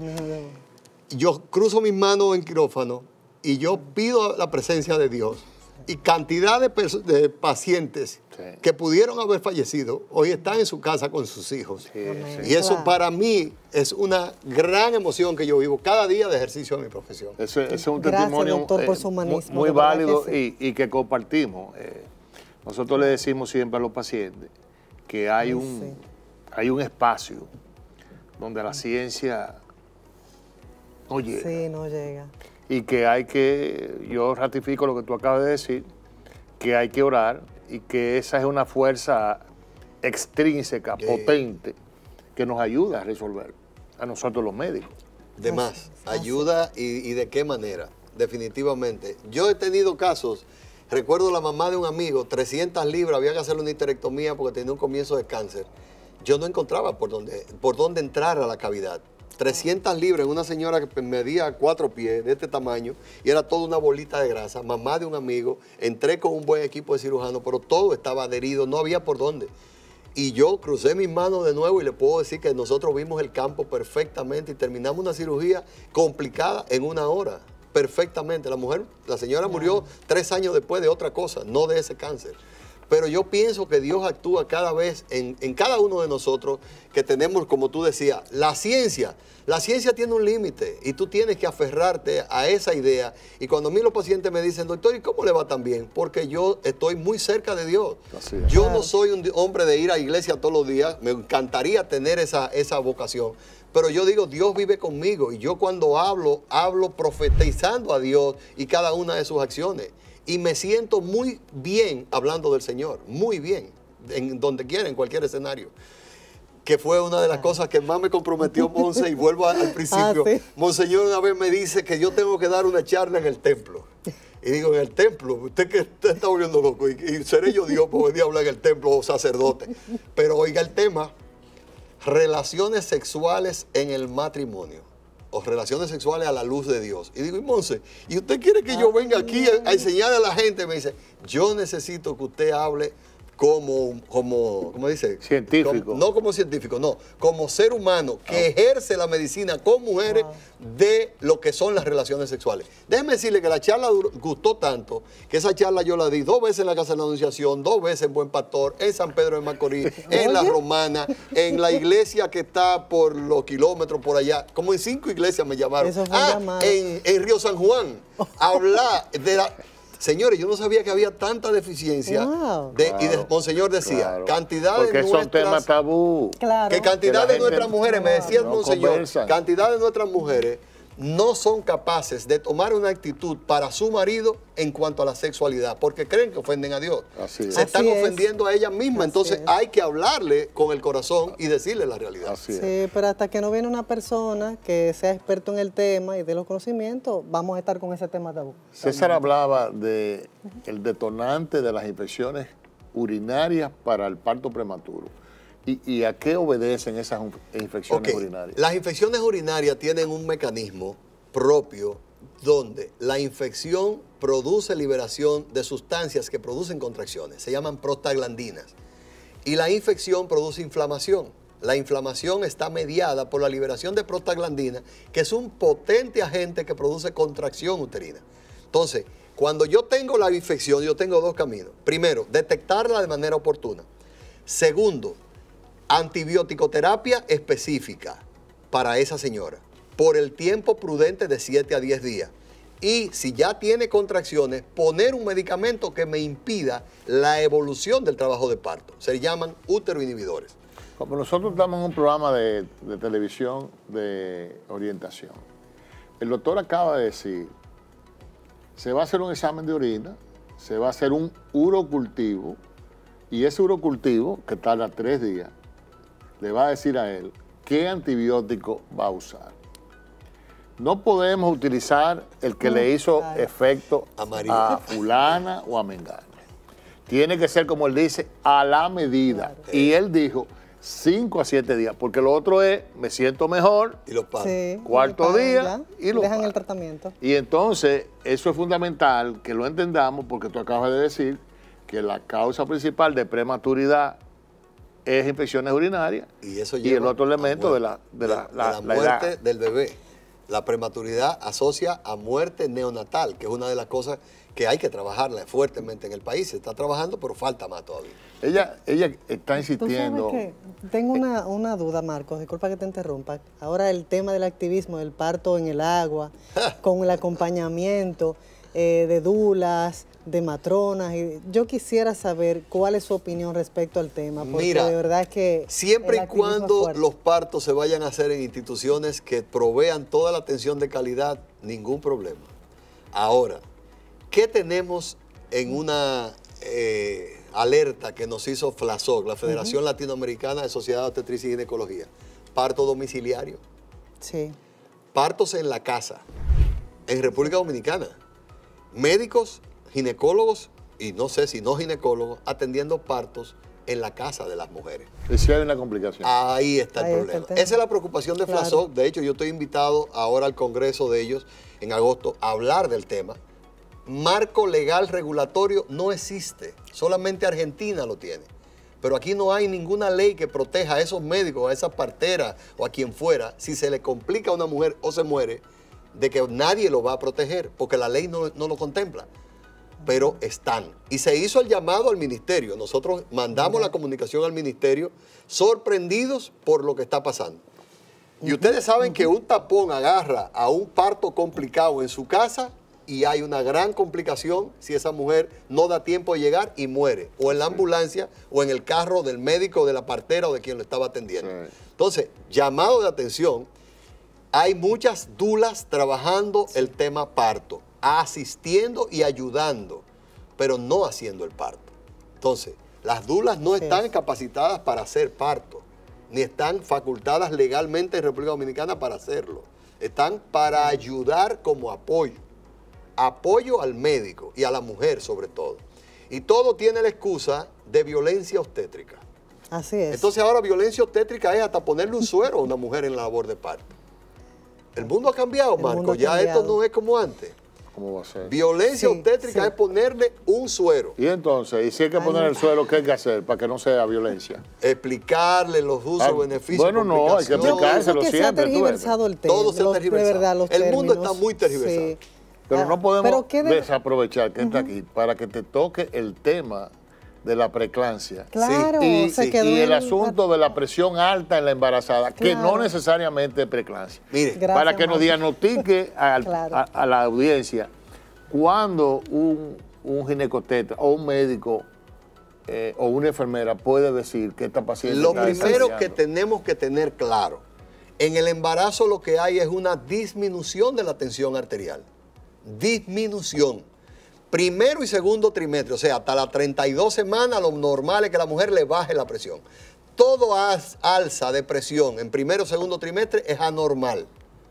Yo cruzo mis manos en quirófano y yo pido la presencia de Dios y cantidad de pacientes que pudieron haber fallecido, hoy están en su casa con sus hijos. Y eso para mí es una gran emoción que yo vivo cada día de ejercicio de mi profesión. Ese es un Gracias, testimonio doctor, por su humanismo, muy de verdad válido que sí. y que compartimos. Nosotros le decimos siempre a los pacientes que hay un espacio donde la ciencia no llega. Sí, no llega. Y que yo ratifico lo que tú acabas de decir, que hay que orar y que esa es una fuerza extrínseca, potente, que nos ayuda a resolver a nosotros los médicos. De más, ayuda y de qué manera, definitivamente. Yo he tenido casos, recuerdo la mamá de un amigo, 300 libras, había que hacerle una histerectomía porque tenía un comienzo de cáncer. Yo no encontraba por dónde entrar a la cavidad. 300 libras en una señora que medía 4 pies, de este tamaño, y era toda una bolita de grasa, mamá de un amigo, entré con un buen equipo de cirujano, pero todo estaba adherido, no había por dónde. Y yo crucé mis manos de nuevo y le puedo decir que nosotros vimos el campo perfectamente y terminamos una cirugía complicada en 1 hora, perfectamente. La señora murió 3 años después de otra cosa, no de ese cáncer. Pero yo pienso que Dios actúa cada vez en cada uno de nosotros que tenemos, como tú decías, la ciencia. La ciencia tiene un límite y tú tienes que aferrarte a esa idea. Y cuando a mí los pacientes me dicen, doctor, ¿y cómo le va tan bien? Porque yo estoy muy cerca de Dios. Yo no soy un hombre de ir a iglesia todos los días. Me encantaría tener esa vocación. Pero yo digo, Dios vive conmigo. Y yo cuando hablo profetizando a Dios y cada una de sus acciones. Y me siento muy bien hablando del Señor, muy bien, en donde quiera, en cualquier escenario. Que fue una de las cosas que más me comprometió Monse, y vuelvo al principio. ¿Sí? Monseñor una vez me dice que yo tengo que dar una charla en el templo. Y digo, ¿en el templo? ¿Usted está volviendo loco? Y seré yo Dios por venir a hablar en el templo o sacerdote. Pero oiga el tema, relaciones sexuales en el matrimonio. O relaciones sexuales a la luz de Dios. Y digo, y Monse, ¿y usted quiere que yo venga aquí a enseñarle a la gente? Me dice, yo necesito que usted hable ¿cómo dice? Científico. No como científico, no. Como ser humano que ejerce la medicina con mujeres de lo que son las relaciones sexuales. Déjeme decirle que la charla gustó tanto que esa charla yo la di 2 veces en la Casa de la Anunciación, 2 veces en Buen Pastor, en San Pedro de Macorís, en La Romana, en la iglesia que está por los kilómetros por allá. Como en 5 iglesias me llamaron. Eso fue en Río San Juan. Hablar de la... Señores, yo no sabía que había tanta deficiencia. Y Monseñor decía, cantidad porque de nuestras... son temas tabú. Claro. Que cantidad de nuestras mujeres, me decía el Monseñor, conversan. cantidad de nuestras mujeres no son capaces de tomar una actitud para su marido en cuanto a la sexualidad, porque creen que ofenden a Dios. Así es. Se están Así es. ofendiendo a ellas mismas. Así Entonces es. hay que hablarle con el corazón y decirle la realidad. Así es. Sí, pero hasta que no viene una persona que sea experto en el tema y de los conocimientos, vamos a estar con ese tema tabú. César hablaba de el detonante de las infecciones urinarias para el parto prematuro. ¿Y a qué obedecen esas infecciones urinarias? Las infecciones urinarias tienen un mecanismo propio donde la infección produce liberación de sustancias que producen contracciones. Se llaman prostaglandinas. Y la infección produce inflamación. La inflamación está mediada por la liberación de prostaglandinas, que es un potente agente que produce contracción uterina. Entonces, cuando yo tengo la infección, yo tengo 2 caminos. Primero, detectarla de manera oportuna. Segundo, antibiótico-terapia específica para esa señora por el tiempo prudente de 7 a 10 días. Y si ya tiene contracciones, poner un medicamento que me impida la evolución del trabajo de parto. Se llaman uteroinhibidores. Como nosotros estamos en un programa de televisión de orientación, el doctor acaba de decir, se va a hacer un examen de orina, se va a hacer un urocultivo, y ese urocultivo, que tarda 3 días, le va a decir a él qué antibiótico va a usar. No podemos utilizar el que le hizo efecto a fulana o a mengana. Tiene que ser, como él dice, a la medida. Claro. Y él dijo 5 a 7 días, porque lo otro es, me siento mejor, y lo paran. Sí, cuarto día y lo dejan paran. el tratamiento. Y entonces, eso es fundamental que lo entendamos, porque tú acabas de decir que la causa principal de prematuridad es infecciones urinarias, y eso y el otro elemento de la muerte edad del bebé. La prematuridad asocia a muerte neonatal, que es una de las cosas que hay que trabajarla fuertemente en el país. Se está trabajando, pero falta más todavía. Ella está insistiendo. ¿Tú sabes qué? Tengo una duda, Marcos, disculpa que te interrumpa. Ahora el tema del activismo, del parto en el agua, con el acompañamiento de dulas, de matronas. Yo quisiera saber cuál es su opinión respecto al tema, porque Mira, de verdad es que siempre el y activismo es cuando fuerte. los partos se vayan a hacer en instituciones que provean toda la atención de calidad, ningún problema. Ahora, ¿qué tenemos en una alerta que nos hizo FLASOC, la Federación Latinoamericana de Sociedad de Obstetricia y Ginecología? Parto domiciliario. Sí. Partos en la casa, en República Dominicana. Médicos, ginecólogos y no sé si no ginecólogos atendiendo partos en la casa de las mujeres. Y si hay una complicación. Ahí está Ahí el está el problema. tema. Esa es la preocupación de Claro. FLASOC. De hecho, yo estoy invitado ahora al congreso de ellos en agosto a hablar del tema. Marco legal regulatorio no existe. Solamente Argentina lo tiene. Pero aquí no hay ninguna ley que proteja a esos médicos, a esas parteras o a quien fuera, si se le complica a una mujer o se muere, de que nadie lo va a proteger, porque la ley no lo contempla. Pero están. Y se hizo el llamado al ministerio. Nosotros mandamos la comunicación al ministerio, sorprendidos por lo que está pasando. Y ustedes saben que un tapón agarra a un parto complicado en su casa y hay una gran complicación si esa mujer no da tiempo de llegar y muere, o en la ambulancia, o en el carro del médico, de la partera o de quien lo estaba atendiendo. Sí. Entonces, llamado de atención, hay muchas dulas trabajando el tema parto, asistiendo y ayudando, pero no haciendo el parto. Entonces, las dulas no están capacitadas para hacer parto, ni están facultadas legalmente en República Dominicana para hacerlo. Están para ayudar como apoyo. Apoyo al médico y a la mujer sobre todo. Y todo tiene la excusa de violencia obstétrica. Así es. Entonces ahora violencia obstétrica es hasta ponerle un suero a una mujer en la labor de parto. El mundo ha cambiado, El Marco. mundo ha Ya cambiado. esto no es como antes. ¿Cómo va a ser? Violencia Sí, obstétrica sí. es ponerle un suero. Y entonces, ¿y si hay que poner el suelo, qué hay que hacer para que no sea violencia? Explicarle los usos, beneficios. bueno, no, hay que Yo complicaciones. explicárselo pienso que se ha siempre, tú ves. tergiversado el tema. Todo se ha tergiversado. De verdad, los El mundo términos. está muy tergiversado. Sí. Pero no podemos pero ¿qué debe- desaprovechar que está aquí para que te toque el tema de la preclancia. Claro, Y, se y quedó el en- asunto de la presión alta en la embarazada, que no Claro. necesariamente es preclancia. Mire, Gracias, Para que nos Marco. diagnostique Claro. a la audiencia cuando un ginecotetra o un médico o una enfermera puede decir que esta paciente lo está primero desarrollando. que tenemos que tener claro, en el embarazo lo que hay es una disminución de la tensión arterial. Disminución. Primero y segundo trimestre, o sea, hasta las 32 semanas, lo normal es que la mujer le baje la presión. Todo alza de presión en primero o segundo trimestre es anormal.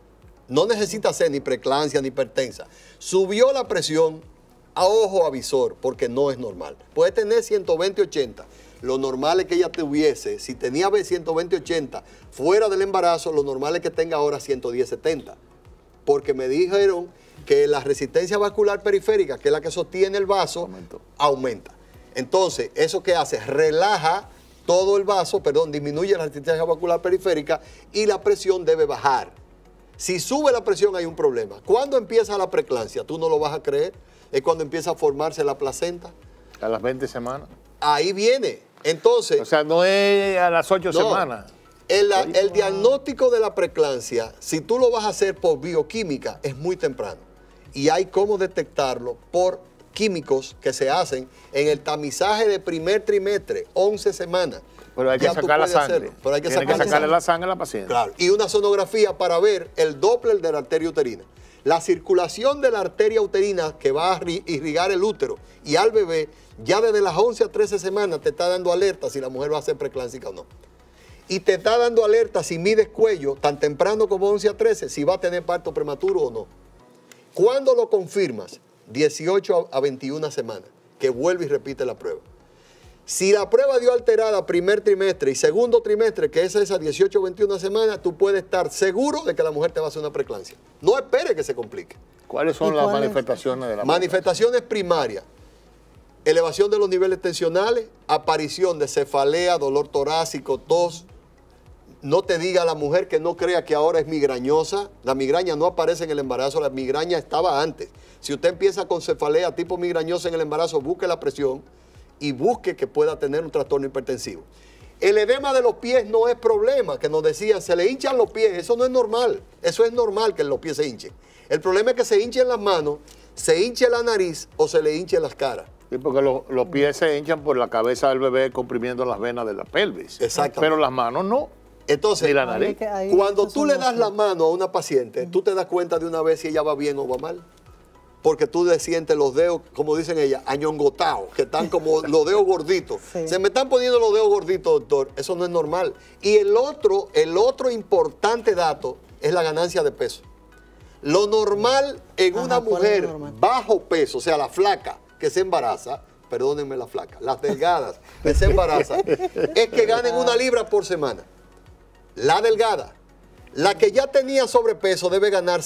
No necesita ser ni preeclampsia ni hipertensa. Subió la presión, a ojo avisor, porque no es normal. Puede tener 120-80. Lo normal es que ella tuviese, si tenía 120-80 fuera del embarazo, lo normal es que tenga ahora 110-70. Porque me dijeron que la resistencia vascular periférica, que es la que sostiene el vaso, aumenta. Entonces, ¿eso qué hace? Relaja todo el vaso, disminuye la resistencia vascular periférica y la presión debe bajar. Si sube la presión hay un problema. ¿Cuándo empieza la preeclampsia? Tú no lo vas a creer. Es cuando empieza a formarse la placenta. A las 20 semanas. Ahí viene. Entonces, O sea, no es a las 8 no. semanas. El diagnóstico de la preeclampsia, si tú lo vas a hacer por bioquímica, es muy temprano. Y hay cómo detectarlo por químicos que se hacen en el tamizaje de primer trimestre, 11 semanas. Pero hay que Ya tú sacar la puedes sangre. hacerlo, pero hay que Tiene que sacarle sacarle sangre. la sangre a la paciente. Claro, y una sonografía para ver el Doppler de la arteria uterina. La circulación de la arteria uterina que va a irrigar el útero y al bebé, ya desde las 11 a 13 semanas te está dando alerta si la mujer va a ser preeclámptica o no. Y te está dando alerta si mides cuello tan temprano como 11 a 13, si va a tener parto prematuro o no. ¿Cuándo lo confirmas? 18 a 21 semanas, que vuelve y repite la prueba. Si la prueba dio alterada primer trimestre y segundo trimestre, que es esa 18 o 21 semanas, tú puedes estar seguro de que la mujer te va a hacer una preeclampsia. No espere que se complique. ¿Cuáles son ¿Y las cuáles? manifestaciones de la Manifestaciones primarias: elevación de los niveles tensionales, aparición de cefalea, dolor torácico, tos, no te diga a la mujer que no crea que ahora es migrañosa. La migraña no aparece en el embarazo, la migraña estaba antes. Si usted empieza con cefalea tipo migrañosa en el embarazo, busque la presión y busque que pueda tener un trastorno hipertensivo. El edema de los pies no es problema, que nos decían, se le hinchan los pies, eso no es normal. Eso es normal que los pies se hinchen. El problema es que se hinchen las manos, se hinche la nariz o se le hinchen las caras. Sí, porque los pies se hinchan por la cabeza del bebé comprimiendo las venas de la pelvis. Exactamente. Pero las manos no. Entonces, Ni la nariz. cuando tú le das la mano a una paciente, tú te das cuenta de una vez si ella va bien o va mal. Porque tú le sientes los dedos, como dicen ellas, añongotados, que están como los dedos gorditos. Sí. Se me están poniendo los dedos gorditos, doctor. Eso no es normal. Y el otro importante dato es la ganancia de peso. Lo normal en una mujer bajo peso, o sea, la flaca que se embaraza, perdónenme la flaca, las delgadas que se embarazan, es que ganen 1 libra por semana. La delgada. La que ya tenía sobrepeso debe ganar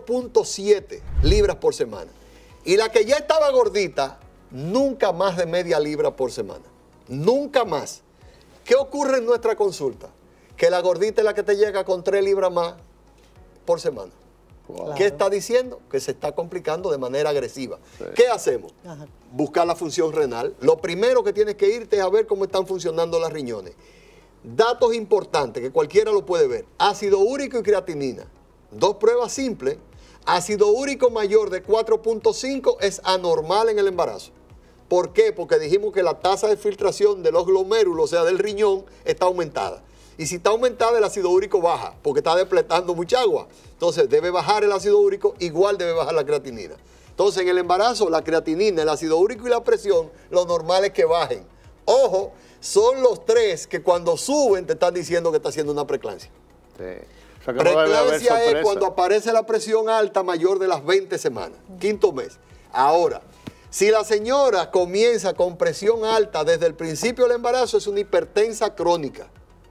0.7 libras por semana. Y la que ya estaba gordita, nunca más de media libra por semana. Nunca más. ¿Qué ocurre en nuestra consulta? Que la gordita es la que te llega con 3 libras más por semana. Claro. ¿Qué está diciendo? Que se está complicando de manera agresiva. Sí. ¿Qué hacemos? Ajá. Buscar la función renal. Lo primero que tienes que irte es a ver cómo están funcionando las riñones. Datos importantes que cualquiera lo puede ver. Ácido úrico y creatinina. 2 pruebas simples. Ácido úrico mayor de 4.5 es anormal en el embarazo. ¿Por qué? Porque dijimos que la tasa de filtración de los glomérulos, o sea, del riñón, está aumentada. Y si está aumentada, el ácido úrico baja, porque está depletando mucha agua. Entonces, debe bajar el ácido úrico, igual debe bajar la creatinina. Entonces, en el embarazo, la creatinina, el ácido úrico y la presión, lo normal es que bajen. Ojo, son los 3 que cuando suben te están diciendo que está haciendo una preeclampsia. Sí. O sea, que Preeclampsia no es cuando aparece la presión alta mayor de las 20 semanas, 5º mes. Ahora, si la señora comienza con presión alta desde el principio del embarazo, es una hipertensa crónica.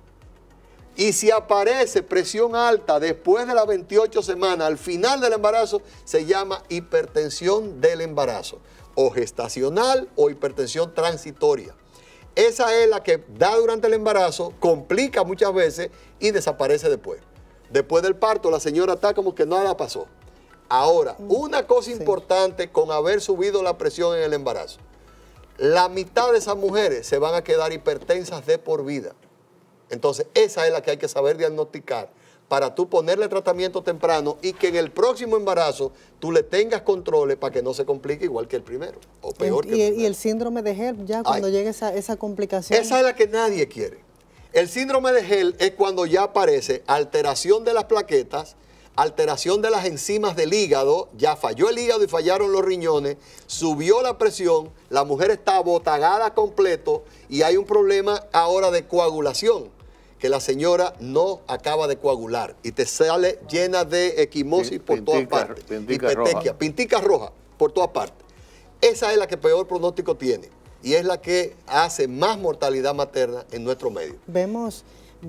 Y si aparece presión alta después de las 28 semanas, al final del embarazo, se llama hipertensión del embarazo, o gestacional o hipertensión transitoria. Esa es la que da durante el embarazo, complica muchas veces y desaparece después. Después del parto, la señora está como que nada pasó. Ahora, una cosa importante con haber subido la presión en el embarazo. La mitad de esas mujeres se van a quedar hipertensas de por vida. Entonces, esa es la que hay que saber diagnosticar para tú ponerle tratamiento temprano y que en el próximo embarazo tú le tengas controles para que no se complique igual que el primero o peor que el primero. ¿Y el síndrome de HELLP ya cuando llegue esa complicación? Esa es la que nadie quiere. El síndrome de HELLP es cuando ya aparece alteración de las plaquetas, alteración de las enzimas del hígado, ya falló el hígado y fallaron los riñones, subió la presión, la mujer está abotagada completo y hay un problema ahora de coagulación, que la señora no acaba de coagular y te sale llena de equimosis por todas partes. Pintica roja por todas partes. Esa es la que peor pronóstico tiene y es la que hace más mortalidad materna en nuestro medio. Vemos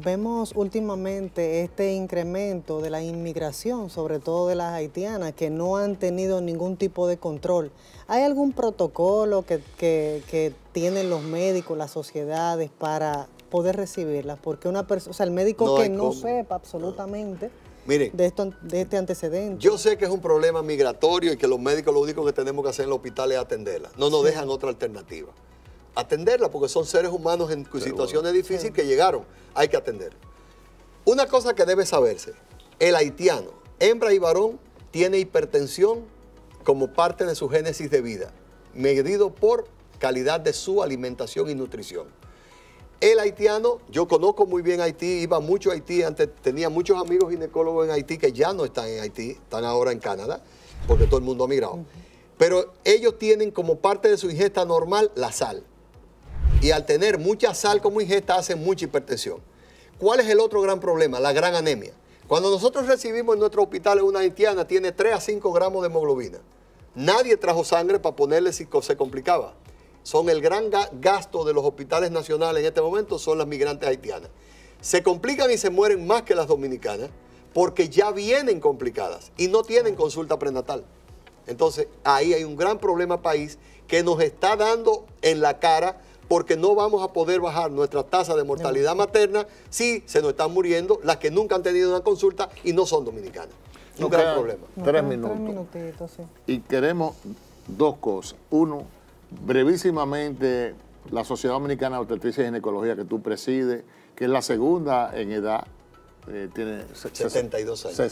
últimamente este incremento de la inmigración, sobre todo de las haitianas, que no han tenido ningún tipo de control. ¿Hay algún protocolo que tienen los médicos, las sociedades para poder recibirlas? Porque una persona, o sea, el médico que no sepa absolutamente Miren, de este antecedente. Yo sé que es un problema migratorio y que los médicos lo único que tenemos que hacer en el hospital es atenderla. No nos dejan otra alternativa. Atenderla porque son seres humanos en situaciones difíciles que llegaron. Hay que atenderla. Una cosa que debe saberse, el haitiano, hembra y varón, tiene hipertensión como parte de su génesis de vida, medido por calidad de su alimentación y nutrición. El haitiano, yo conozco muy bien Haití, iba mucho a Haití, antes tenía muchos amigos ginecólogos en Haití que ya no están en Haití, están ahora en Canadá, porque todo el mundo ha migrado. Pero ellos tienen como parte de su ingesta normal la sal. Y al tener mucha sal como ingesta hacen mucha hipertensión. ¿Cuál es el otro gran problema? La gran anemia. Cuando nosotros recibimos en nuestro hospital una haitiana, tiene 3 a 5 gramos de hemoglobina. Nadie trajo sangre para ponerle si se complicaba. Son el gran gasto de los hospitales nacionales en este momento, son las migrantes haitianas. Se complican y se mueren más que las dominicanas porque ya vienen complicadas y no tienen consulta prenatal. Entonces, ahí hay un gran problema país que nos está dando en la cara porque no vamos a poder bajar nuestra tasa de mortalidad materna si se nos están muriendo las que nunca han tenido una consulta y no son dominicanas. Un gran problema. 3 minutos. 3 minutitos, sí. Y queremos dos cosas. Uno, brevísimamente, la Sociedad Dominicana de Obstetricia y Ginecología que tú presides, que es la segunda en edad, tiene 72 años.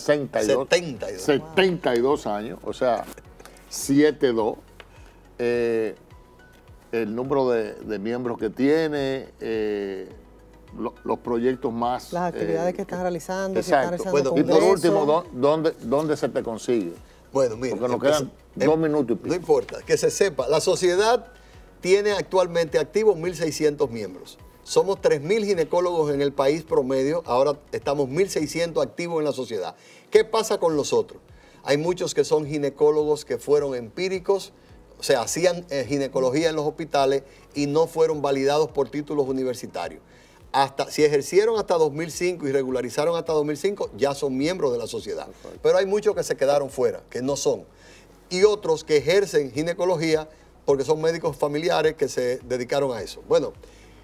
72 años, o sea, 7-2. El número de miembros que tiene, los proyectos más... Las actividades que están realizando, exacto. Bueno, y por último, ¿dónde se te consigue? Bueno, mira, porque nos quedan 2 minutos y pico. No importa, que se sepa, la sociedad tiene actualmente activos 1.600 miembros. Somos 3.000 ginecólogos en el país promedio, ahora estamos 1.600 activos en la sociedad. ¿Qué pasa con los otros? Hay muchos que son ginecólogos que fueron empíricos, o sea, hacían ginecología en los hospitales y no fueron validados por títulos universitarios. Si ejercieron hasta 2005 y regularizaron hasta 2005, ya son miembros de la sociedad. Pero hay muchos que se quedaron fuera, que no son. Y otros que ejercen ginecología porque son médicos familiares que se dedicaron a eso. Bueno,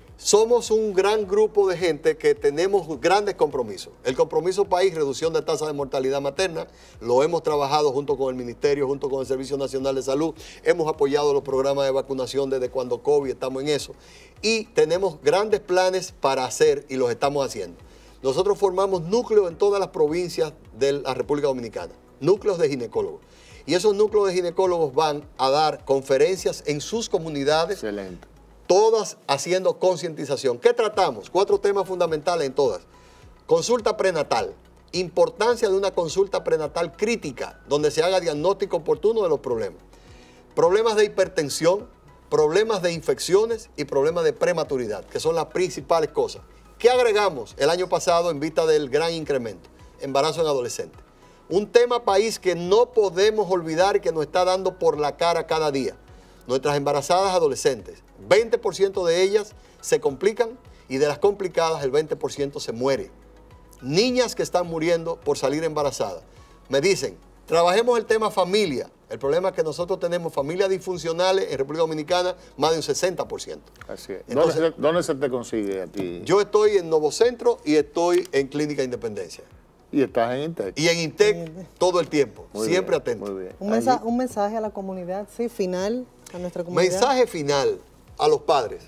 somos un gran grupo de gente que tenemos grandes compromisos. El compromiso país, reducción de tasa de mortalidad materna, lo hemos trabajado junto con el Ministerio, junto con el Servicio Nacional de Salud. Hemos apoyado los programas de vacunación desde cuando COVID, estamos en eso. Y tenemos grandes planes para hacer y los estamos haciendo. Nosotros formamos núcleos en todas las provincias de la República Dominicana, núcleos de ginecólogos. Y esos núcleos de ginecólogos van a dar conferencias en sus comunidades. Excelente. Todas haciendo concientización. ¿Qué tratamos? 4 temas fundamentales en todas. Consulta prenatal. Importancia de una consulta prenatal crítica, donde se haga diagnóstico oportuno de los problemas. Problemas de hipertensión, problemas de infecciones y problemas de prematuridad, que son las principales cosas. ¿Qué agregamos el año pasado en vista del gran incremento? Embarazo en adolescentes. Un tema país que no podemos olvidar y que nos está dando por la cara cada día. Nuestras embarazadas adolescentes, 20% de ellas se complican y de las complicadas el 20% se muere. Niñas que están muriendo por salir embarazadas. Me dicen, trabajemos el tema familia. El problema es que nosotros tenemos familias disfuncionales en República Dominicana más de un 60%. Así es. Entonces, ¿Dónde se te consigue a ti? Yo estoy en Novocentro y estoy en Clínica Independencia. Y estás en Intec. Y en Intec todo el tiempo, Muy siempre bien, atento. Muy bien. Un mensaje a la comunidad, sí, final, a nuestra comunidad. Mensaje final a los padres.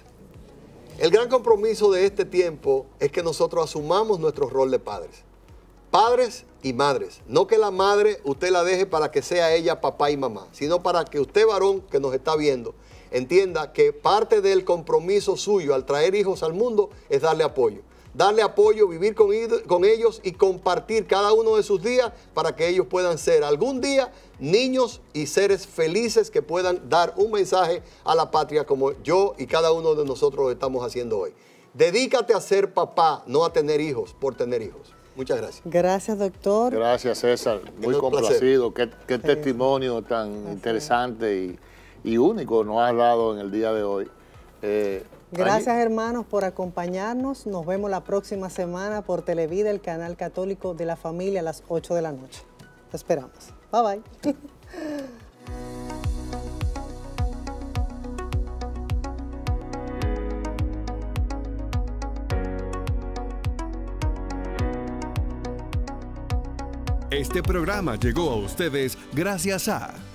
El gran compromiso de este tiempo es que nosotros asumamos nuestro rol de padres. Padres y madres. No que la madre usted la deje para que sea ella papá y mamá, sino para que usted, varón, que nos está viendo, entienda que parte del compromiso suyo al traer hijos al mundo es darle apoyo. Darle apoyo, vivir con ellos y compartir cada uno de sus días para que ellos puedan ser algún día niños y seres felices que puedan dar un mensaje a la patria como yo y cada uno de nosotros lo estamos haciendo hoy. Dedícate a ser papá, no a tener hijos por tener hijos. Muchas gracias. Gracias, doctor. Gracias, César. Muy complacido. Qué testimonio tan interesante y único nos has dado en el día de hoy. Gracias, hermanos, por acompañarnos. Nos vemos la próxima semana por Televida, el canal católico de la familia, a las 8 de la noche. Te esperamos. Bye, bye. Este programa llegó a ustedes gracias a